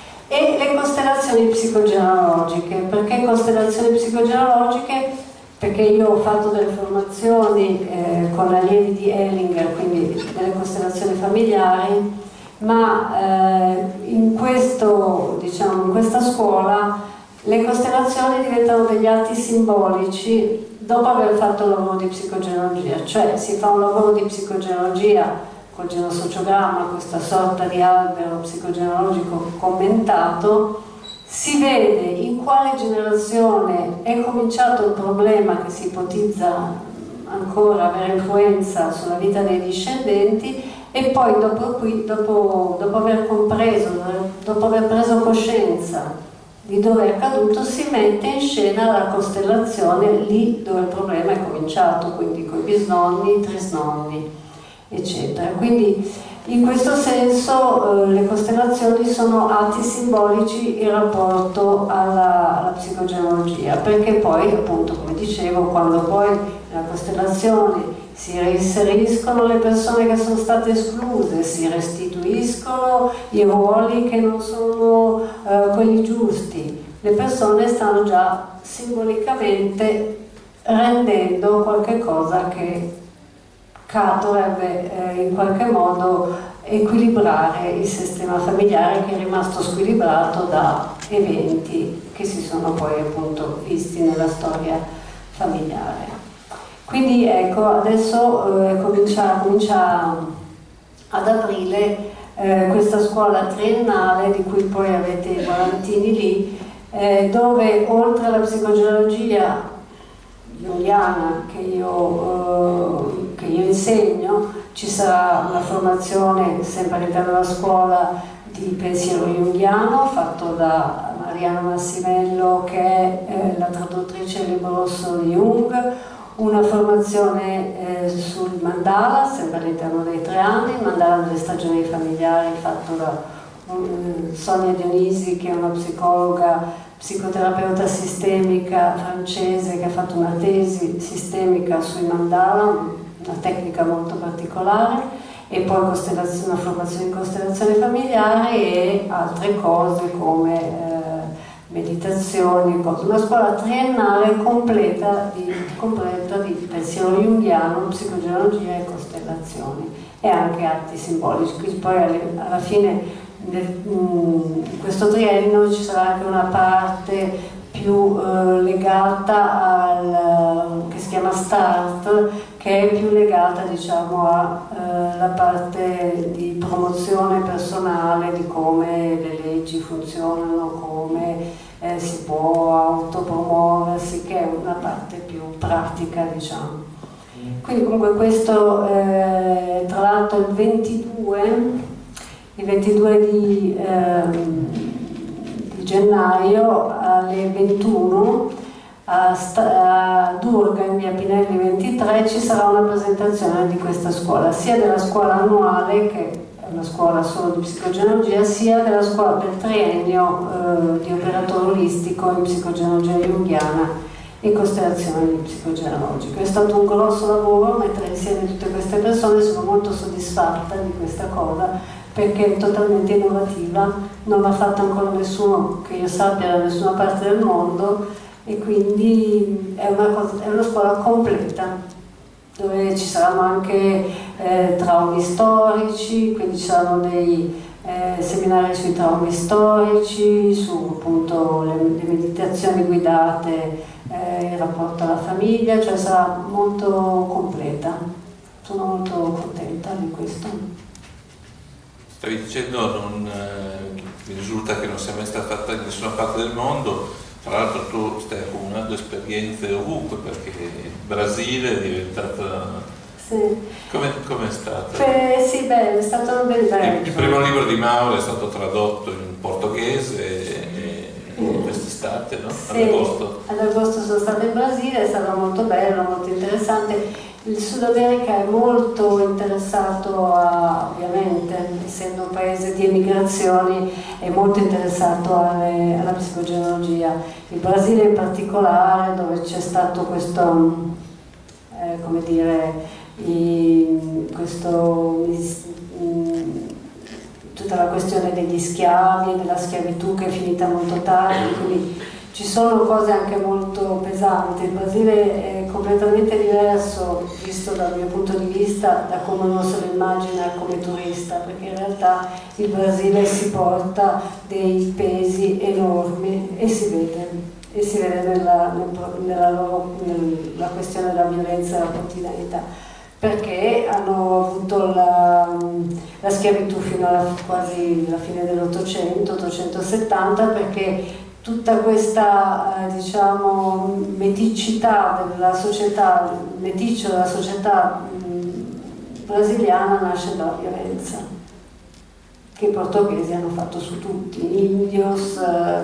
E le costellazioni psicogenealogiche. Perché costellazioni psicogenealogiche? Perché io ho fatto delle formazioni eh, con allievi di Hellinger, quindi delle costellazioni familiari, ma eh, in, questo, diciamo, in questa scuola le costellazioni diventano degli atti simbolici dopo aver fatto un lavoro di psicogenologia, cioè si fa un lavoro di psicogenologia col genosociogramma, questa sorta di albero psicogenealogico commentato, si vede in quale generazione è cominciato il problema che si ipotizza ancora avere influenza sulla vita dei discendenti, e poi dopo, qui, dopo, dopo aver compreso, dopo aver preso coscienza di dove è accaduto, si mette in scena la costellazione lì dove il problema è cominciato, quindi con i bisnonni, i trisnonni, eccetera. Quindi in questo senso eh, le costellazioni sono atti simbolici in rapporto alla, alla psicogenologia, perché poi, appunto, come dicevo, quando poi nella costellazione si reinseriscono le persone che sono state escluse, si restituiscono i ruoli che non sono eh, quelli giusti, le persone stanno già simbolicamente rendendo qualche cosa che dovrebbe eh, in qualche modo equilibrare il sistema familiare, che è rimasto squilibrato da eventi che si sono poi appunto visti nella storia familiare. Quindi ecco, adesso eh, comincia, comincia ad aprile eh, questa scuola triennale, di cui poi avete i volantini lì, eh, dove oltre alla psicogeologia junghiana che io, eh, che io insegno, ci sarà una formazione sempre all'interno della scuola di pensiero junghiano fatto da Mariana Massimello, che è eh, la traduttrice del libro rosso di Jung, una formazione eh, sul mandala, sempre all'interno dei tre anni, il mandala delle stagioni familiari, fatto da um, Sonia Dionisi, che è una psicologa, psicoterapeuta sistemica francese, che ha fatto una tesi sistemica sui mandala, una tecnica molto particolare, e poi una formazione in costellazione familiare e altre cose come eh, meditazioni, cose. Una scuola triennale completa di, completa di pensiero junghiano, psicogeologia e costellazioni, e anche atti simbolici. Quindi poi alla fine in questo triennio ci sarà anche una parte più eh, legata al, che si chiama Start, che è più legata, diciamo, alla eh, parte di promozione personale, di come le leggi funzionano, come eh, si può autopromuoversi, che è una parte più pratica, diciamo. Quindi comunque questo, eh, tra l'altro il ventidue, il ventidue di, eh, di gennaio alle ventuno a, a Durga, in via Pinelli ventitré, ci sarà una presentazione di questa scuola, sia della scuola annuale che una scuola solo di psicogenologia, sia della scuola del triennio eh, di operatore olistico in psicogenologia junghiana e costellazione psicogenologica. È stato un grosso lavoro mettere insieme tutte queste persone, sono molto soddisfatta di questa cosa perché è totalmente innovativa, non l'ha fatta ancora nessuno che io sappia da nessuna parte del mondo, e quindi è una, cosa, è una scuola completa dove ci saranno anche eh, traumi storici, quindi ci saranno dei eh, seminari sui traumi storici, su appunto le, le meditazioni guidate, eh, il rapporto alla famiglia, cioè sarà molto completa. Sono molto contenta di questo. Stavi dicendo, non, eh, mi risulta che non sia mai stata fatta in nessuna parte del mondo. Tra l'altro tu stai accumulando esperienze ovunque, perché il Brasile è diventata... Sì. Come è stato? Beh, sì, beh, è stato un bel viaggio. Il primo libro di Mauro è stato tradotto in portoghese e, e quest'estate, no? Sì, ad agosto. Ad agosto sono stata in Brasile, è stato molto bello, molto interessante. Il Sud America è molto interessato a, ovviamente, essendo un paese di emigrazioni, è molto interessato alle, alla psicogenologia. Il Brasile in particolare, dove c'è stato questo, eh, come dire, i, questo, i, tutta la questione degli schiavi, della schiavitù che è finita molto tardi, quindi ci sono cose anche molto pesanti. Il Brasile è completamente diverso, visto dal mio punto di vista, da come uno se lo immagina come turista, perché in realtà il Brasile si porta dei pesi enormi e si vede, e si vede nella, nella, loro, nella questione della violenza e della quotidianità, perché hanno avuto la, la schiavitù fino a quasi la fine dell'Ottocento, ottocentosettanta, perché tutta questa eh, diciamo meticità della società, il meticcio della società mh, brasiliana nasce dalla violenza che i portoghesi hanno fatto su tutti, indios, eh,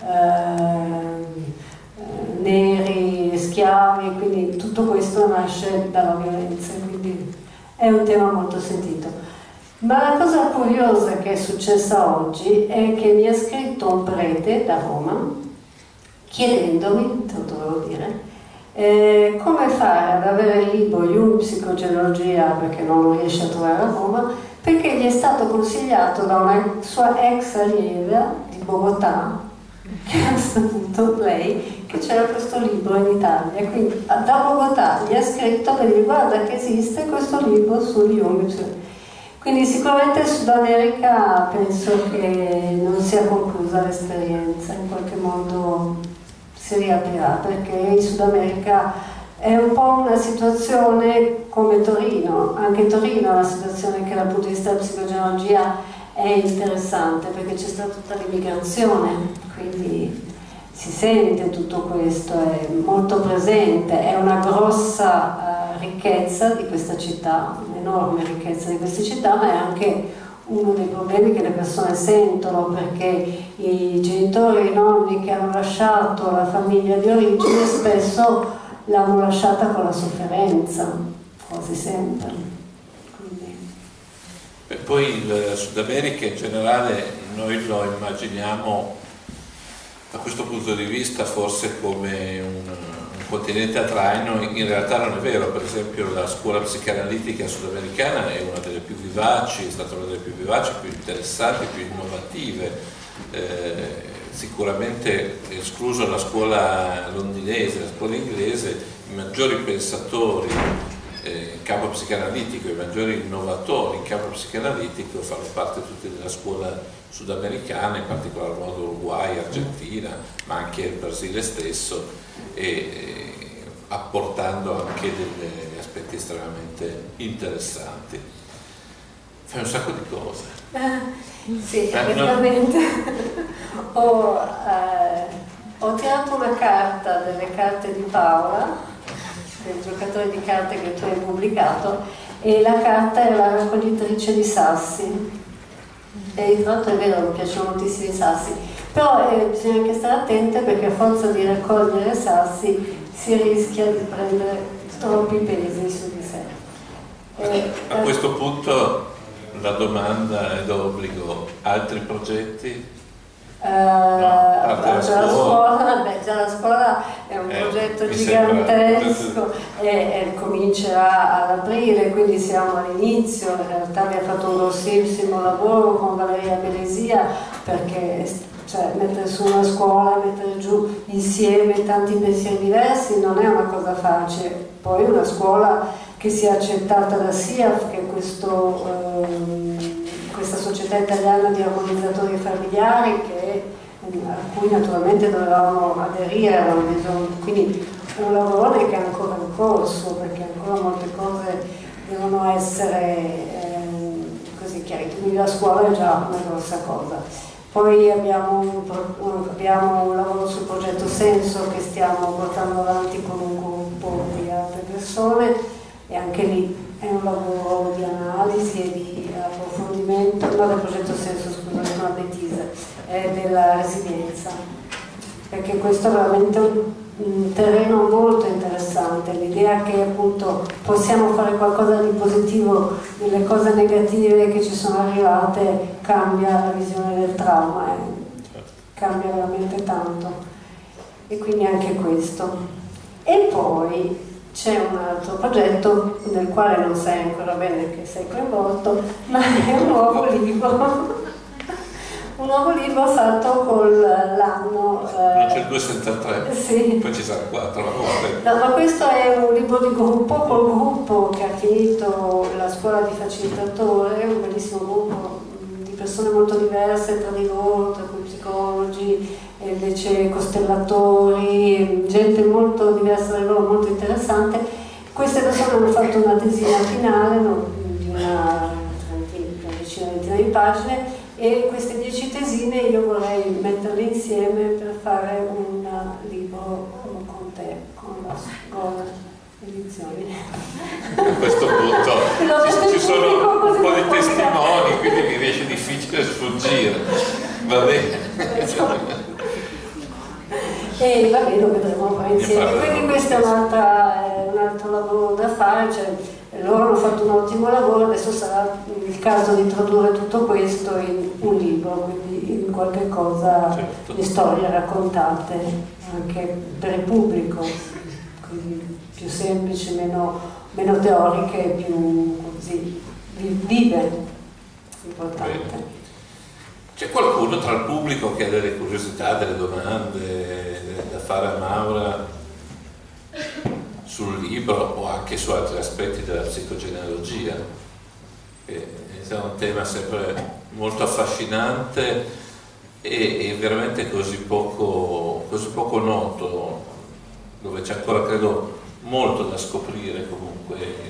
eh, neri, schiavi, quindi tutto questo nasce dalla violenza, quindi è un tema molto sentito. Ma la cosa curiosa che è successa oggi è che mi ha scritto un prete da Roma chiedendomi, te lo dovevo dire, eh, come fare ad avere il libro Jung Psicogenologia, perché non lo riesce a trovare a Roma, perché gli è stato consigliato da una sua ex allieva di Bogotà, che ha saputo lei che c'era questo libro in Italia, quindi da Bogotà gli ha scritto per dire guarda che esiste questo libro su Jung. Quindi sicuramente il Sud America penso che non sia conclusa l'esperienza, in qualche modo si riaprirà, perché il Sud America è un po' una situazione come Torino, anche Torino è una situazione che dal punto di vista della psicogenologia è interessante, perché c'è stata tutta l'immigrazione, quindi si sente tutto questo, è molto presente, è una grossa ricchezza di questa città, un'enorme ricchezza di questa città, ma è anche uno dei problemi che le persone sentono, perché i genitori e i nonni che hanno lasciato la famiglia di origine spesso l'hanno lasciata con la sofferenza, quasi sempre. Quindi... E poi il Sud America in generale noi lo immaginiamo da questo punto di vista forse come un, un continente a traino, in realtà non è vero. Per esempio la scuola psicanalitica sudamericana è una delle più vivaci, è stata una delle più vivaci, più interessanti, più innovative, eh, sicuramente escluso la scuola londinese, la scuola inglese, i maggiori pensatori eh, in campo psicanalitico, i maggiori innovatori in campo psicanalitico fanno parte tutti della scuola sudamericana, in particolar modo Uruguay, Argentina, ma anche il Brasile stesso, e, e apportando anche degli aspetti estremamente interessanti. Fai un sacco di cose. Eh, sì, eh, praticamente no. ho, eh, ho tirato una carta delle carte di Paola, del giocatore di carte che tu hai pubblicato, e la carta è la raccoglitrice di sassi. E tra l'altro è vero, mi piacciono moltissimi i sassi, però eh, bisogna anche stare attente, perché a forza di raccogliere sassi si rischia di prendere troppi pesi su di sé. Eh, a questo punto la domanda è d'obbligo, altri progetti? Uh, no, già la scuola, scuola, beh, già la scuola è un eh, progetto gigantesco e, e comincerà ad aprile, quindi siamo all'inizio. In realtà abbiamo fatto un grossissimo lavoro con Valeria Belesia, perché cioè, mettere su una scuola, mettere giù insieme tanti pensieri diversi non è una cosa facile. Poi una scuola che sia accettata da S I A F, che è questo ehm, questa società italiana di armonizzatori familiari, che, a cui naturalmente dovevamo aderire, avevamo bisogno, quindi un lavoro che è ancora in corso, perché ancora molte cose devono essere eh, così chiarite, quindi la scuola è già una grossa cosa. Poi abbiamo un, abbiamo un lavoro sul progetto Senso che stiamo portando avanti con un gruppo di altre persone, e anche lì è un lavoro di analisi e di approfondimento, non del progetto Senso, scusate, una betisa, è della resilienza, perché questo è veramente un, un terreno molto interessante, l'idea che appunto possiamo fare qualcosa di positivo nelle cose negative che ci sono arrivate cambia la visione del trauma, eh. Cambia veramente tanto, e quindi anche questo. E poi c'è un altro progetto nel quale non sai ancora bene che sei coinvolto, ma è un nuovo libro, un nuovo libro fatto con l'anno... Eh, non c'è il due senza il tre, sì. Poi ci sarà quattro. No, ma questo è un libro di gruppo, col gruppo che ha finito la scuola di facilitatore, un bellissimo gruppo di persone molto diverse tra di loro, tra cui psicologi, invece costellatori, gente molto diversa da loro, molto interessante. Queste persone hanno fatto una tesina finale no, di una decina, ventina di pagine, e queste dieci tesine io vorrei metterle insieme per fare un libro con te, con la scuola edizioni. A questo punto ci, ci sono un po' di testimoni, quindi mi riesce difficile sfuggire. Va bene. E va bene, lo vedremo poi insieme. Quindi questo è un altro lavoro da fare, cioè, loro hanno fatto un ottimo lavoro, adesso sarà il caso di tradurre tutto questo in un libro, quindi in qualche cosa, certo, di storie raccontate anche per il pubblico, quindi più semplici, meno, meno teoriche, più così vive, importante. Bene. C'è qualcuno tra il pubblico che ha delle curiosità, delle domande da fare a Maura sul libro o anche su altri aspetti della psicogenealogia, che è un tema sempre molto affascinante e, e veramente così poco, così poco noto, dove c'è ancora, credo, molto da scoprire comunque.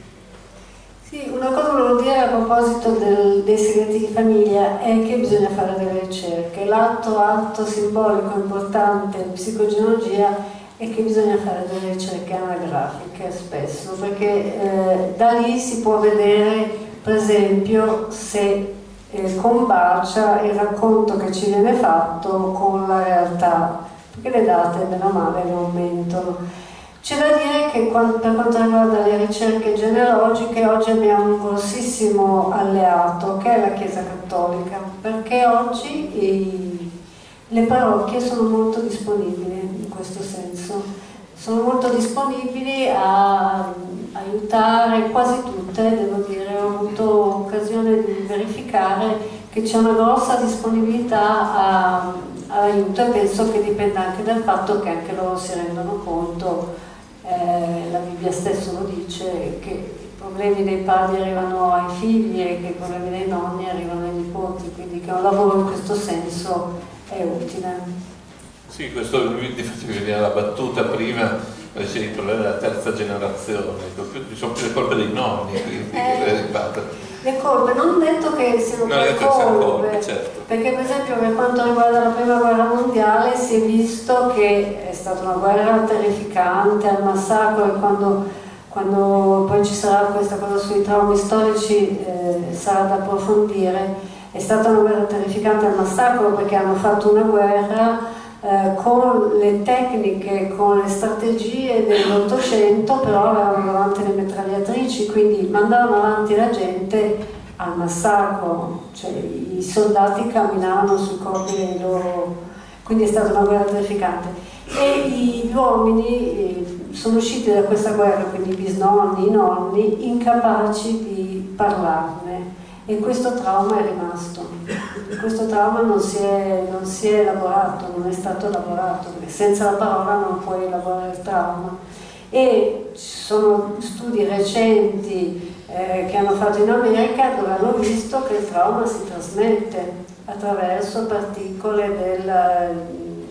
Sì, una cosa volevo dire a proposito del, dei segreti di famiglia è che bisogna fare delle ricerche. L'altro atto simbolico importante in psicogenealogia è che bisogna fare delle ricerche anagrafiche spesso, perché eh, da lì si può vedere, per esempio, se eh, combacia il racconto che ci viene fatto con la realtà, perché le date, bene o male, non mentono. C'è da dire che per quanto riguarda le ricerche genealogiche oggi abbiamo un grossissimo alleato che è la Chiesa Cattolica, perché oggi i, le parrocchie sono molto disponibili in questo senso, sono molto disponibili a aiutare, quasi tutte, devo dire, ho avuto occasione di verificare che c'è una grossa disponibilità all'aiuto, e penso che dipenda anche dal fatto che anche loro si rendono conto. Eh, la Bibbia stesso lo dice, che i problemi dei padri arrivano ai figli e che i problemi dei nonni arrivano ai nipoti, quindi che un lavoro in questo senso è utile. Sì, questo mi veniva la battuta prima, dicevi il problema della terza generazione, sono più le colpe dei nonni, quindi eh, dei padri. Le colpe, non detto che siano no, colpe, colpe certo. Perché per esempio per quanto riguarda la prima guerra mondiale si è visto che è stata una guerra terrificante, al massacro, e quando, quando poi ci sarà questa cosa sui traumi storici eh, sarà da approfondire. È stata una guerra terrificante al massacro perché hanno fatto una guerra Eh, con le tecniche, con le strategie dell'Ottocento, però avevano davanti le mitragliatrici, quindi mandavano avanti la gente al massacro, cioè i soldati camminavano sui corpi dei loro, quindi è stata una guerra terrificante. E gli uomini sono usciti da questa guerra, quindi i bisnonni, i nonni, incapaci di parlarne, e questo trauma è rimasto. Questo trauma non si è, non si è elaborato, non è stato elaborato, perché senza la parola non puoi elaborare il trauma. E ci sono studi recenti eh, che hanno fatto in America dove hanno visto che il trauma si trasmette attraverso particole del,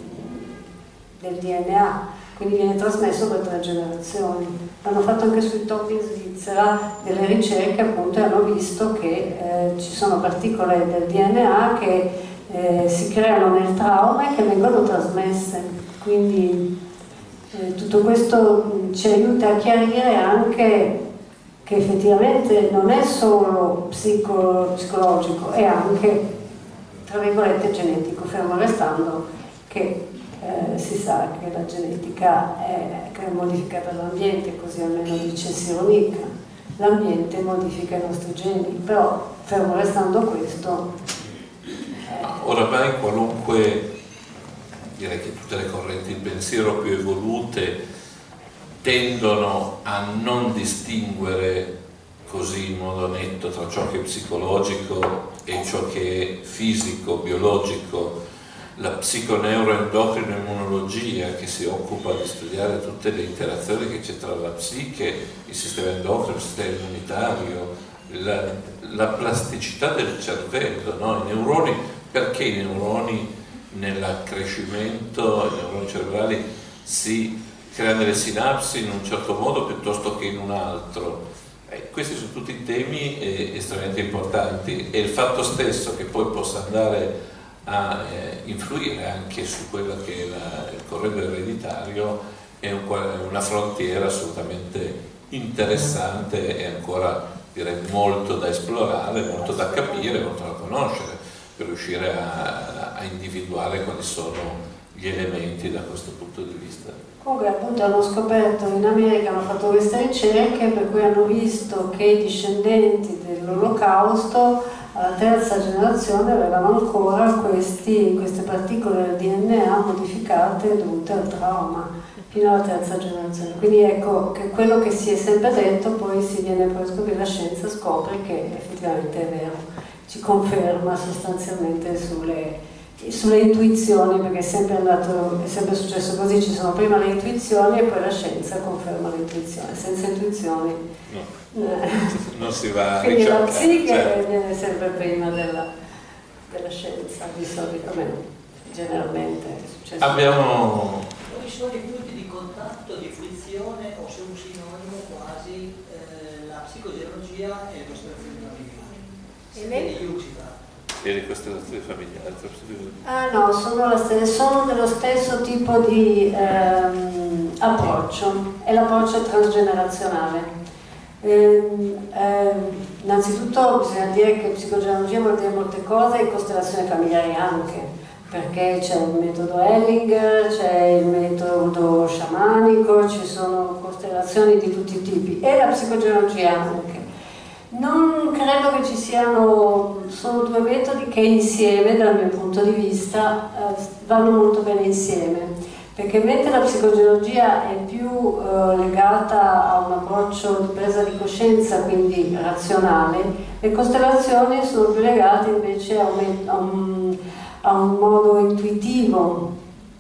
del D N A, quindi viene trasmesso per tre generazioni. L'hanno fatto anche sui topi in Svizzera delle ricerche, appunto, e hanno visto che eh, ci sono particole del D N A che eh, si creano nel trauma e che vengono trasmesse. Quindi eh, tutto questo ci aiuta a chiarire anche che effettivamente non è solo psico psicologico, è anche, tra virgolette, genetico, fermo restando che Eh, si sa che la genetica è, che è modificata dall'ambiente, così almeno dice Sironica, l'ambiente modifica i nostri geni, però fermo restando questo... Eh. Oramai qualunque, direi che tutte le correnti di pensiero più evolute tendono a non distinguere così in modo netto tra ciò che è psicologico e ciò che è fisico, biologico. La psiconeuroendocrino immunologia, che si occupa di studiare tutte le interazioni che c'è tra la psiche, il sistema endocrino, il sistema immunitario, la, la plasticità del cervello, no? I neuroni, perché i neuroni nell'accrescimento, i neuroni cerebrali si creano delle sinapsi in un certo modo piuttosto che in un altro. Eh, questi sono tutti temi eh, estremamente importanti, e il fatto stesso che poi possa andare a eh, influire anche su quello che è la, il corredo ereditario è, un, è una frontiera assolutamente interessante e ancora, direi, molto da esplorare, molto da capire, molto da conoscere per riuscire a, a individuare quali sono gli elementi da questo punto di vista. Comunque appunto hanno scoperto in America, hanno fatto queste ricerche per cui hanno visto che i discendenti dell'Olocausto alla terza generazione avevano ancora questi, queste particole del D N A modificate dovute al trauma fino alla terza generazione. Quindi ecco che quello che si è sempre detto poi si viene poi a scoprire, la scienza scopre che effettivamente è vero, ci conferma sostanzialmente sulle, sulle intuizioni, perché è sempre, andato, è sempre successo così, ci sono prima le intuizioni e poi la scienza conferma le intuizioni, senza intuizioni no. Non si va a quindi ricercare, la psiche certo. Viene sempre prima della, della scienza, di solito, generalmente è successo. Abbiamo... Quali sono i punti di contatto, di frizione o se un sinonimo quasi eh, la psicogenealogia e le costellazioni familiari? E lei? E le costellazioni familiari? Ah no, sono, la sono dello stesso tipo di ehm, approccio, è l'approccio transgenerazionale. Eh, eh, innanzitutto bisogna dire che psicogenealogia vuol dire molte cose e costellazioni familiari anche, perché c'è il metodo Hellinger, c'è il metodo sciamanico, ci sono costellazioni di tutti i tipi, e la psicogenealogia anche. Non credo che ci siano, sono due metodi che insieme, dal mio punto di vista, eh, vanno molto bene insieme. Perché mentre la psicogenealogia è più eh, legata a un approccio di presa di coscienza, quindi razionale, le costellazioni sono più legate invece a un, a un, a un modo intuitivo,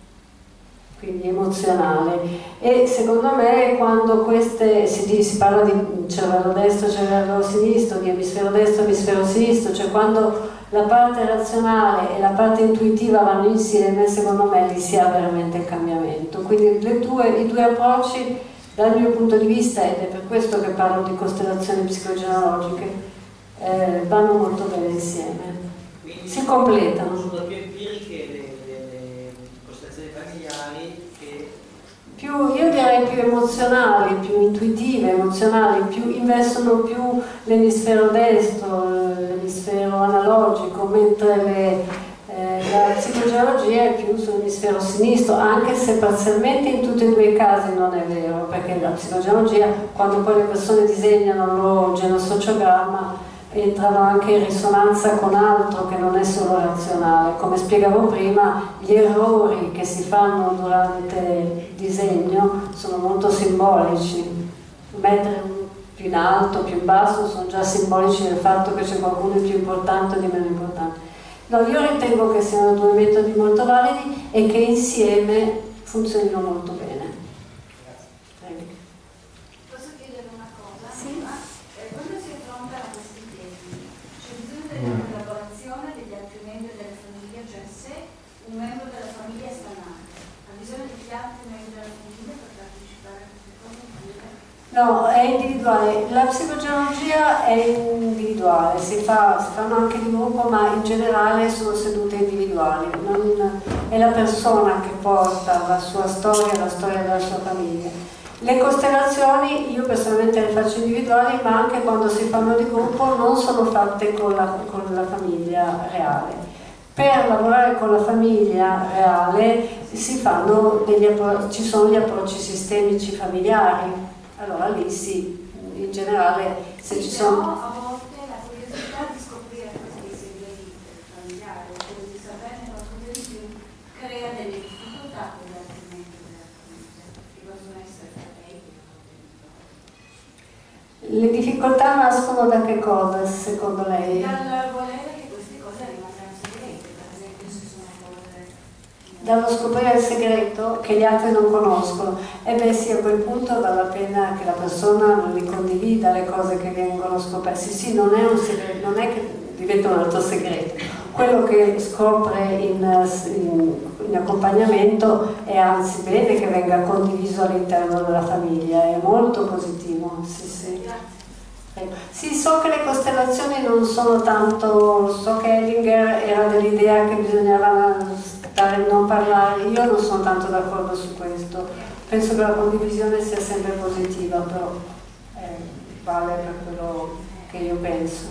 quindi emozionale. E secondo me quando queste, si, si parla di cervello destro, cervello sinistro, di emisfero destro, emisfero sinistro, cioè quando la parte razionale e la parte intuitiva vanno insieme, secondo me lì si ha veramente il cambiamento. Quindi le due, i due approcci, dal mio punto di vista, ed è per questo che parlo di costellazioni psicogenealogiche, eh, vanno molto bene insieme. Quindi si completano. Sono più empiriche le, le, le costellazioni familiari che... Più, io direi più emozionali, più intuitive, emozionali, più, investono più l'emisfero destro, l'emisfero analogico, mentre le, eh, la psicogenealogia è più sull'emisfero sinistro, anche se parzialmente in tutti e due i casi non è vero, perché la psicogenealogia, quando poi le persone disegnano il loro genosociogramma, entrano anche in risonanza con altro che non è solo razionale. Come spiegavo prima, gli errori che si fanno durante il disegno sono molto simbolici. Mettere più in alto, più in basso sono già simbolici del fatto che c'è qualcuno di più importante o di meno importante. No, io ritengo che siano due metodi molto validi e che insieme funzionino molto bene. Posso chiedere una cosa? Sì. Quando si affronta questi temi, c'è bisogno della collaborazione degli altri membri della famiglia, cioè se un membro della famiglia è stanante, ha bisogno di gli altri membri della famiglia per partecipare a queste cose? No, è individuale. La psicogeologia è individuale, si, fa, si fanno anche di gruppo, ma in generale sono sedute individuali. Non, è la persona che porta la sua storia, la storia della sua famiglia. Le costellazioni io personalmente le faccio individuali, ma anche quando si fanno di gruppo non sono fatte con la, con la famiglia reale. Per lavorare con la famiglia reale si fanno degli, ci sono gli approcci sistemici familiari. Allora lì sì, in generale se ci sono... Però a volte la curiosità di scoprire questi segreti familiari, o di saperne qualcosa di più, crea delle difficoltà con gli altri membri della famiglia, che possono essere fratelli. Le difficoltà nascono da che cosa, secondo lei? Dal volere che queste cose rimangano segrete, per esempio se sono cose... Dallo scoprire il segreto che gli altri non conoscono. E beh sì, a quel punto vale la pena che la persona non li condivida le cose che vengono scoperte. Sì, sì, non è un segreto, non è che diventa un altro segreto. Quello che scopre in, in, in accompagnamento è anzi bene che venga condiviso all'interno della famiglia, è molto positivo. Sì, sì. Sì, so che le costellazioni non sono tanto, so che Hellinger era dell'idea che bisognava stare non parlare, io non sono tanto d'accordo su questo, penso che la condivisione sia sempre positiva, però eh, vale per quello che io penso.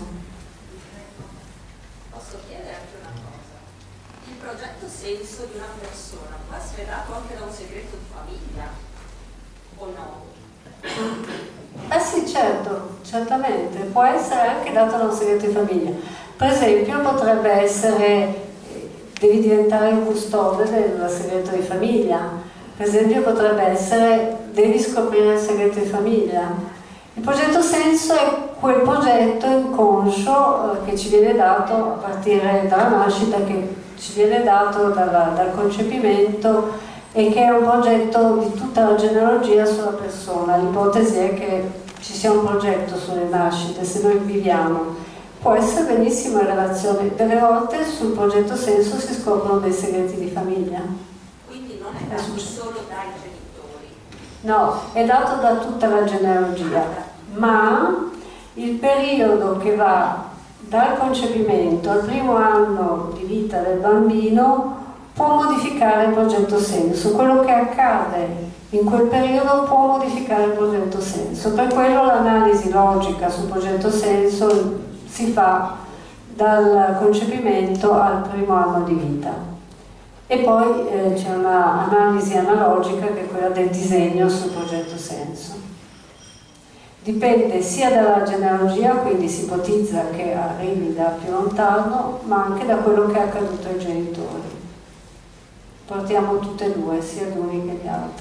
Posso chiedere anche una cosa? Il progetto senso di una persona può essere dato anche da un segreto di famiglia o no? Eh sì, certo, certamente, può essere anche dato da un segreto di famiglia. Per esempio potrebbe essere, devi diventare il custode del segreto di famiglia. Per esempio potrebbe essere, devi scoprire il segreto di famiglia. Il progetto senso è quel progetto inconscio che ci viene dato a partire dalla nascita, che ci viene dato dalla, dal concepimento, e che è un progetto di tutta la genealogia sulla persona. L'ipotesi è che ci sia un progetto sulle nascite, se noi viviamo. Può essere benissimo in relazione, delle volte sul progetto senso si scoprono dei segreti di famiglia. Quindi non è dato solo dai genitori? No, è dato da tutta la genealogia, ma il periodo che va dal concepimento al primo anno di vita del bambino può modificare il progetto senso. Quello che accade in quel periodo può modificare il progetto senso. Per quello l'analisi logica sul progetto senso si fa dal concepimento al primo anno di vita. E poi eh, c'è un'analisi analogica che è quella del disegno sul progetto senso. Dipende sia dalla genealogia, quindi si ipotizza che arrivi da più lontano, ma anche da quello che è accaduto ai genitori. Portiamo tutte e due, sia gli uni che gli altri.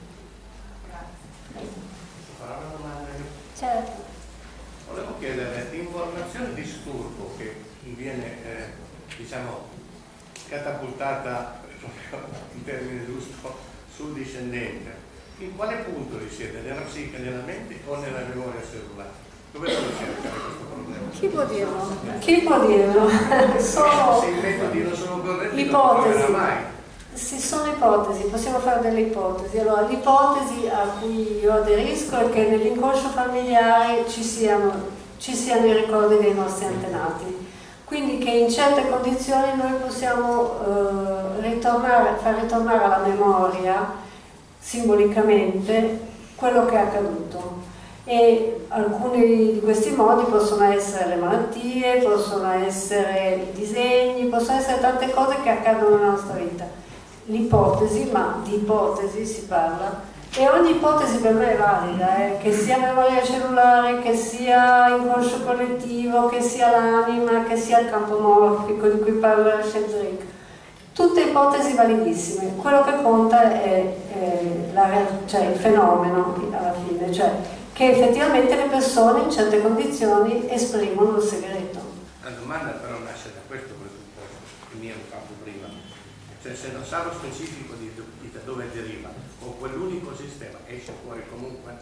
Posso fare una domanda? Certo. Volevo chiedere, l'informazione disturbo che viene, eh, diciamo, catapultata, in termine giusto, sul discendente, in quale punto risiede? Nella psiche, nella mente o nella memoria cellulare? Dove si cercare questo problema? Chi può dirlo? Chi può dirlo? Sono se i metodi non sono corretti, ipotesi. non mai. Sì, sono ipotesi, possiamo fare delle ipotesi. Allora, l'ipotesi a cui io aderisco è che nell'inconscio familiare ci siano, ci siano i ricordi dei nostri antenati. Quindi che in certe condizioni noi possiamo eh, ritornare, far ritornare alla memoria, simbolicamente, quello che è accaduto. E alcuni di questi modi possono essere le malattie, possono essere i disegni, possono essere tante cose che accadono nella nostra vita. L'ipotesi, ma di ipotesi si parla, E ogni ipotesi per me è valida, eh? Che sia memoria cellulare, che sia inconscio collettivo, che sia l'anima, che sia il campo morfico di cui parla Sheldrake. Tutte ipotesi validissime. Quello che conta è, è la, cioè il fenomeno alla fine, cioè che effettivamente le persone in certe condizioni esprimono il segreto. La domanda però nasce da questo presupposto che mi ero fatto prima, cioè se non sa lo specifico di, di da dove deriva o quell'unico sistema esce fuori comunque,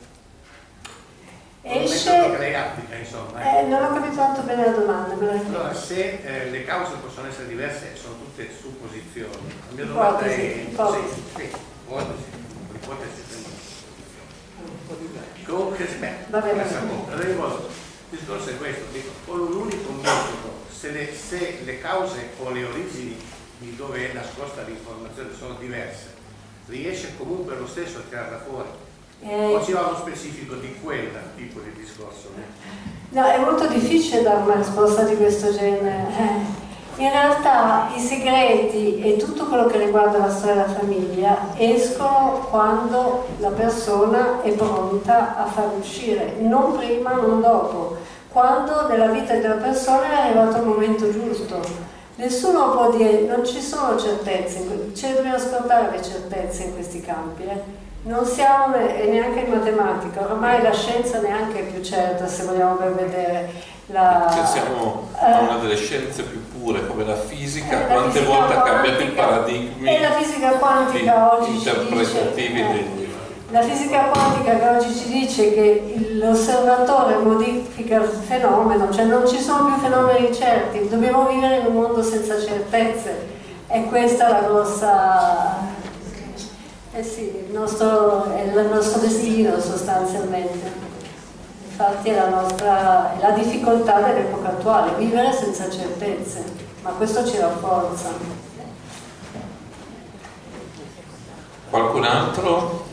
esce che lei applica, insomma, eh. Eh, non ho capito tanto bene la domanda. Allora, se eh, le cause possono essere diverse, sono tutte supposizioni. La mia domanda Ipotesi, è ipotesi. sì, sì, ipotesi, l'ipotesi comunque aspetta, il discorso è questo, dico, con un unico metodo, se le, se le cause o le origini di dove è nascosta l'informazione sono diverse, riesce comunque lo stesso a tirarla fuori? Eh, o ci va uno specifico di quel tipo di discorso? No, è molto difficile dare una risposta di questo genere. Eh, in realtà i segreti e tutto quello che riguarda la storia della famiglia escono quando la persona è pronta a farli uscire, non prima, non dopo, quando nella vita della persona è arrivato il momento giusto. Nessuno può dire, non ci sono certezze, ce le dobbiamo scordare le certezze in questi campi. Eh. Non siamo, e neanche in matematica, ormai la scienza neanche è più certa, se vogliamo ben vedere. La, Pensiamo eh, a una delle scienze più pure come la fisica, la quante fisica volte ha cambiato quantica, i paradigmi e la fisica quantica oggi ci interpretativi dice, degli... La fisica quantica che oggi ci dice che l'osservatore modifica il fenomeno, cioè non ci sono più fenomeni certi, dobbiamo vivere in un mondo senza certezze, e questa è la grossa... Eh sì, il nostro, è il nostro destino sostanzialmente. Infatti è la nostra, è la difficoltà dell'epoca attuale, vivere senza certezze, ma questo ci rafforza. Qualcun altro?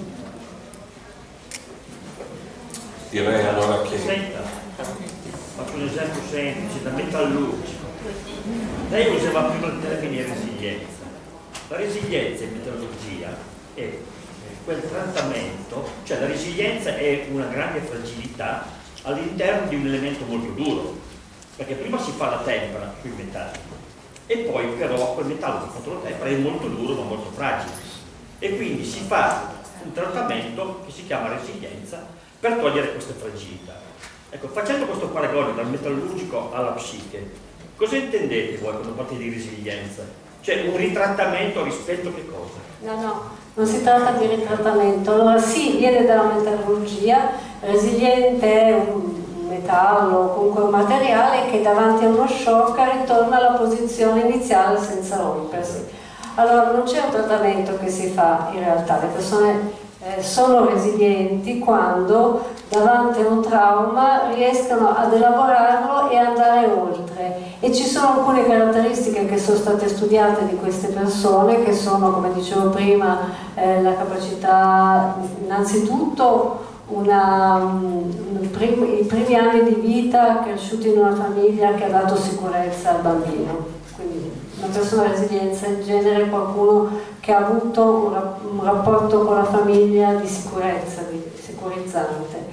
Direi allora che... Senta, faccio un esempio semplice, da metallurgico. Lei usava prima il termine resilienza. La resilienza in metallurgia è quel trattamento, cioè la resilienza è una grande fragilità all'interno di un elemento molto duro, perché prima si fa la tempera sui metalli e poi però quel metallo che contro la tempera è molto duro ma molto fragile, e quindi si fa un trattamento che si chiama resilienza per togliere queste fragilità. Ecco, facendo questo paragone dal metallurgico alla psiche, cosa intendete voi quando parli di resilienza? Cioè un ritrattamento rispetto a che cosa? No, no, non si tratta di ritrattamento. Allora sì, viene dalla metallurgia, resiliente è un metallo, comunque un materiale che davanti a uno shock ritorna alla posizione iniziale senza rompersi. Allora non c'è un trattamento che si fa in realtà, le persone eh, sono resilienti quando davanti a un trauma riescono ad elaborarlo e andare oltre, e ci sono alcune caratteristiche che sono state studiate di queste persone, che sono, come dicevo prima, eh, la capacità innanzitutto una, un prim, i primi anni di vita cresciuti in una famiglia che ha dato sicurezza al bambino. Quindi una persona resilienza in genere è qualcuno che ha avuto un, un rapporto con la famiglia di sicurezza, di sicurizzante.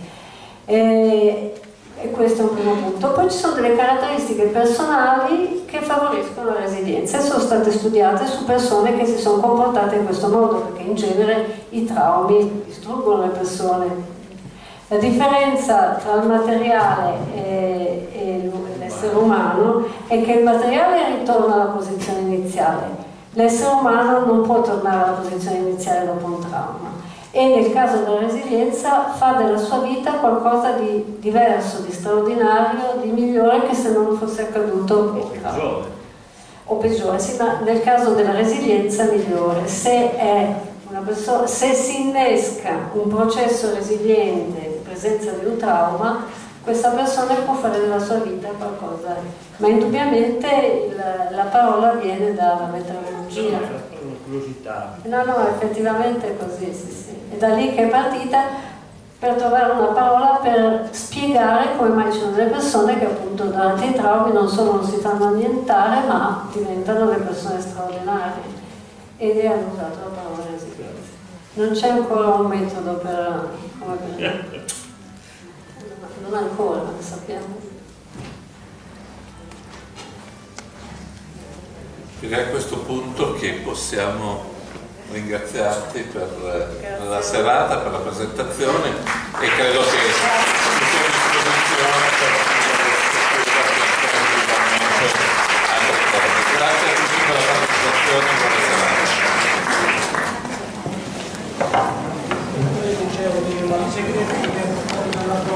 E, e questo è un primo punto. Poi ci sono delle caratteristiche personali che favoriscono la resilienza e sono state studiate su persone che si sono comportate in questo modo, perché in genere i traumi distruggono le persone. La differenza tra il materiale e, e l'essere umano è che il materiale ritorna alla posizione iniziale, l'essere umano non può tornare alla posizione iniziale dopo un trauma, e nel caso della resilienza fa della sua vita qualcosa di diverso, di straordinario, di migliore che se non fosse accaduto il trauma. O peggiore, sì, ma nel caso della resilienza migliore. Se, è una persona, se si innesca un processo resiliente in presenza di un trauma, questa persona può fare della sua vita qualcosa, ma indubbiamente il, la parola viene dalla metallurgia. Una curiosità. No, no, effettivamente è così, sì, sì. È da lì che è partita, per trovare una parola per spiegare come mai ci sono delle persone che appunto durante i traumi non solo non si fanno annientare, ma diventano delle persone straordinarie. Ed hanno usato la parola resilienza. Non c'è ancora un metodo per... come per non ancora, lo sappiamo. Direi a questo punto che possiamo ringraziarti per la serata, per la presentazione e credo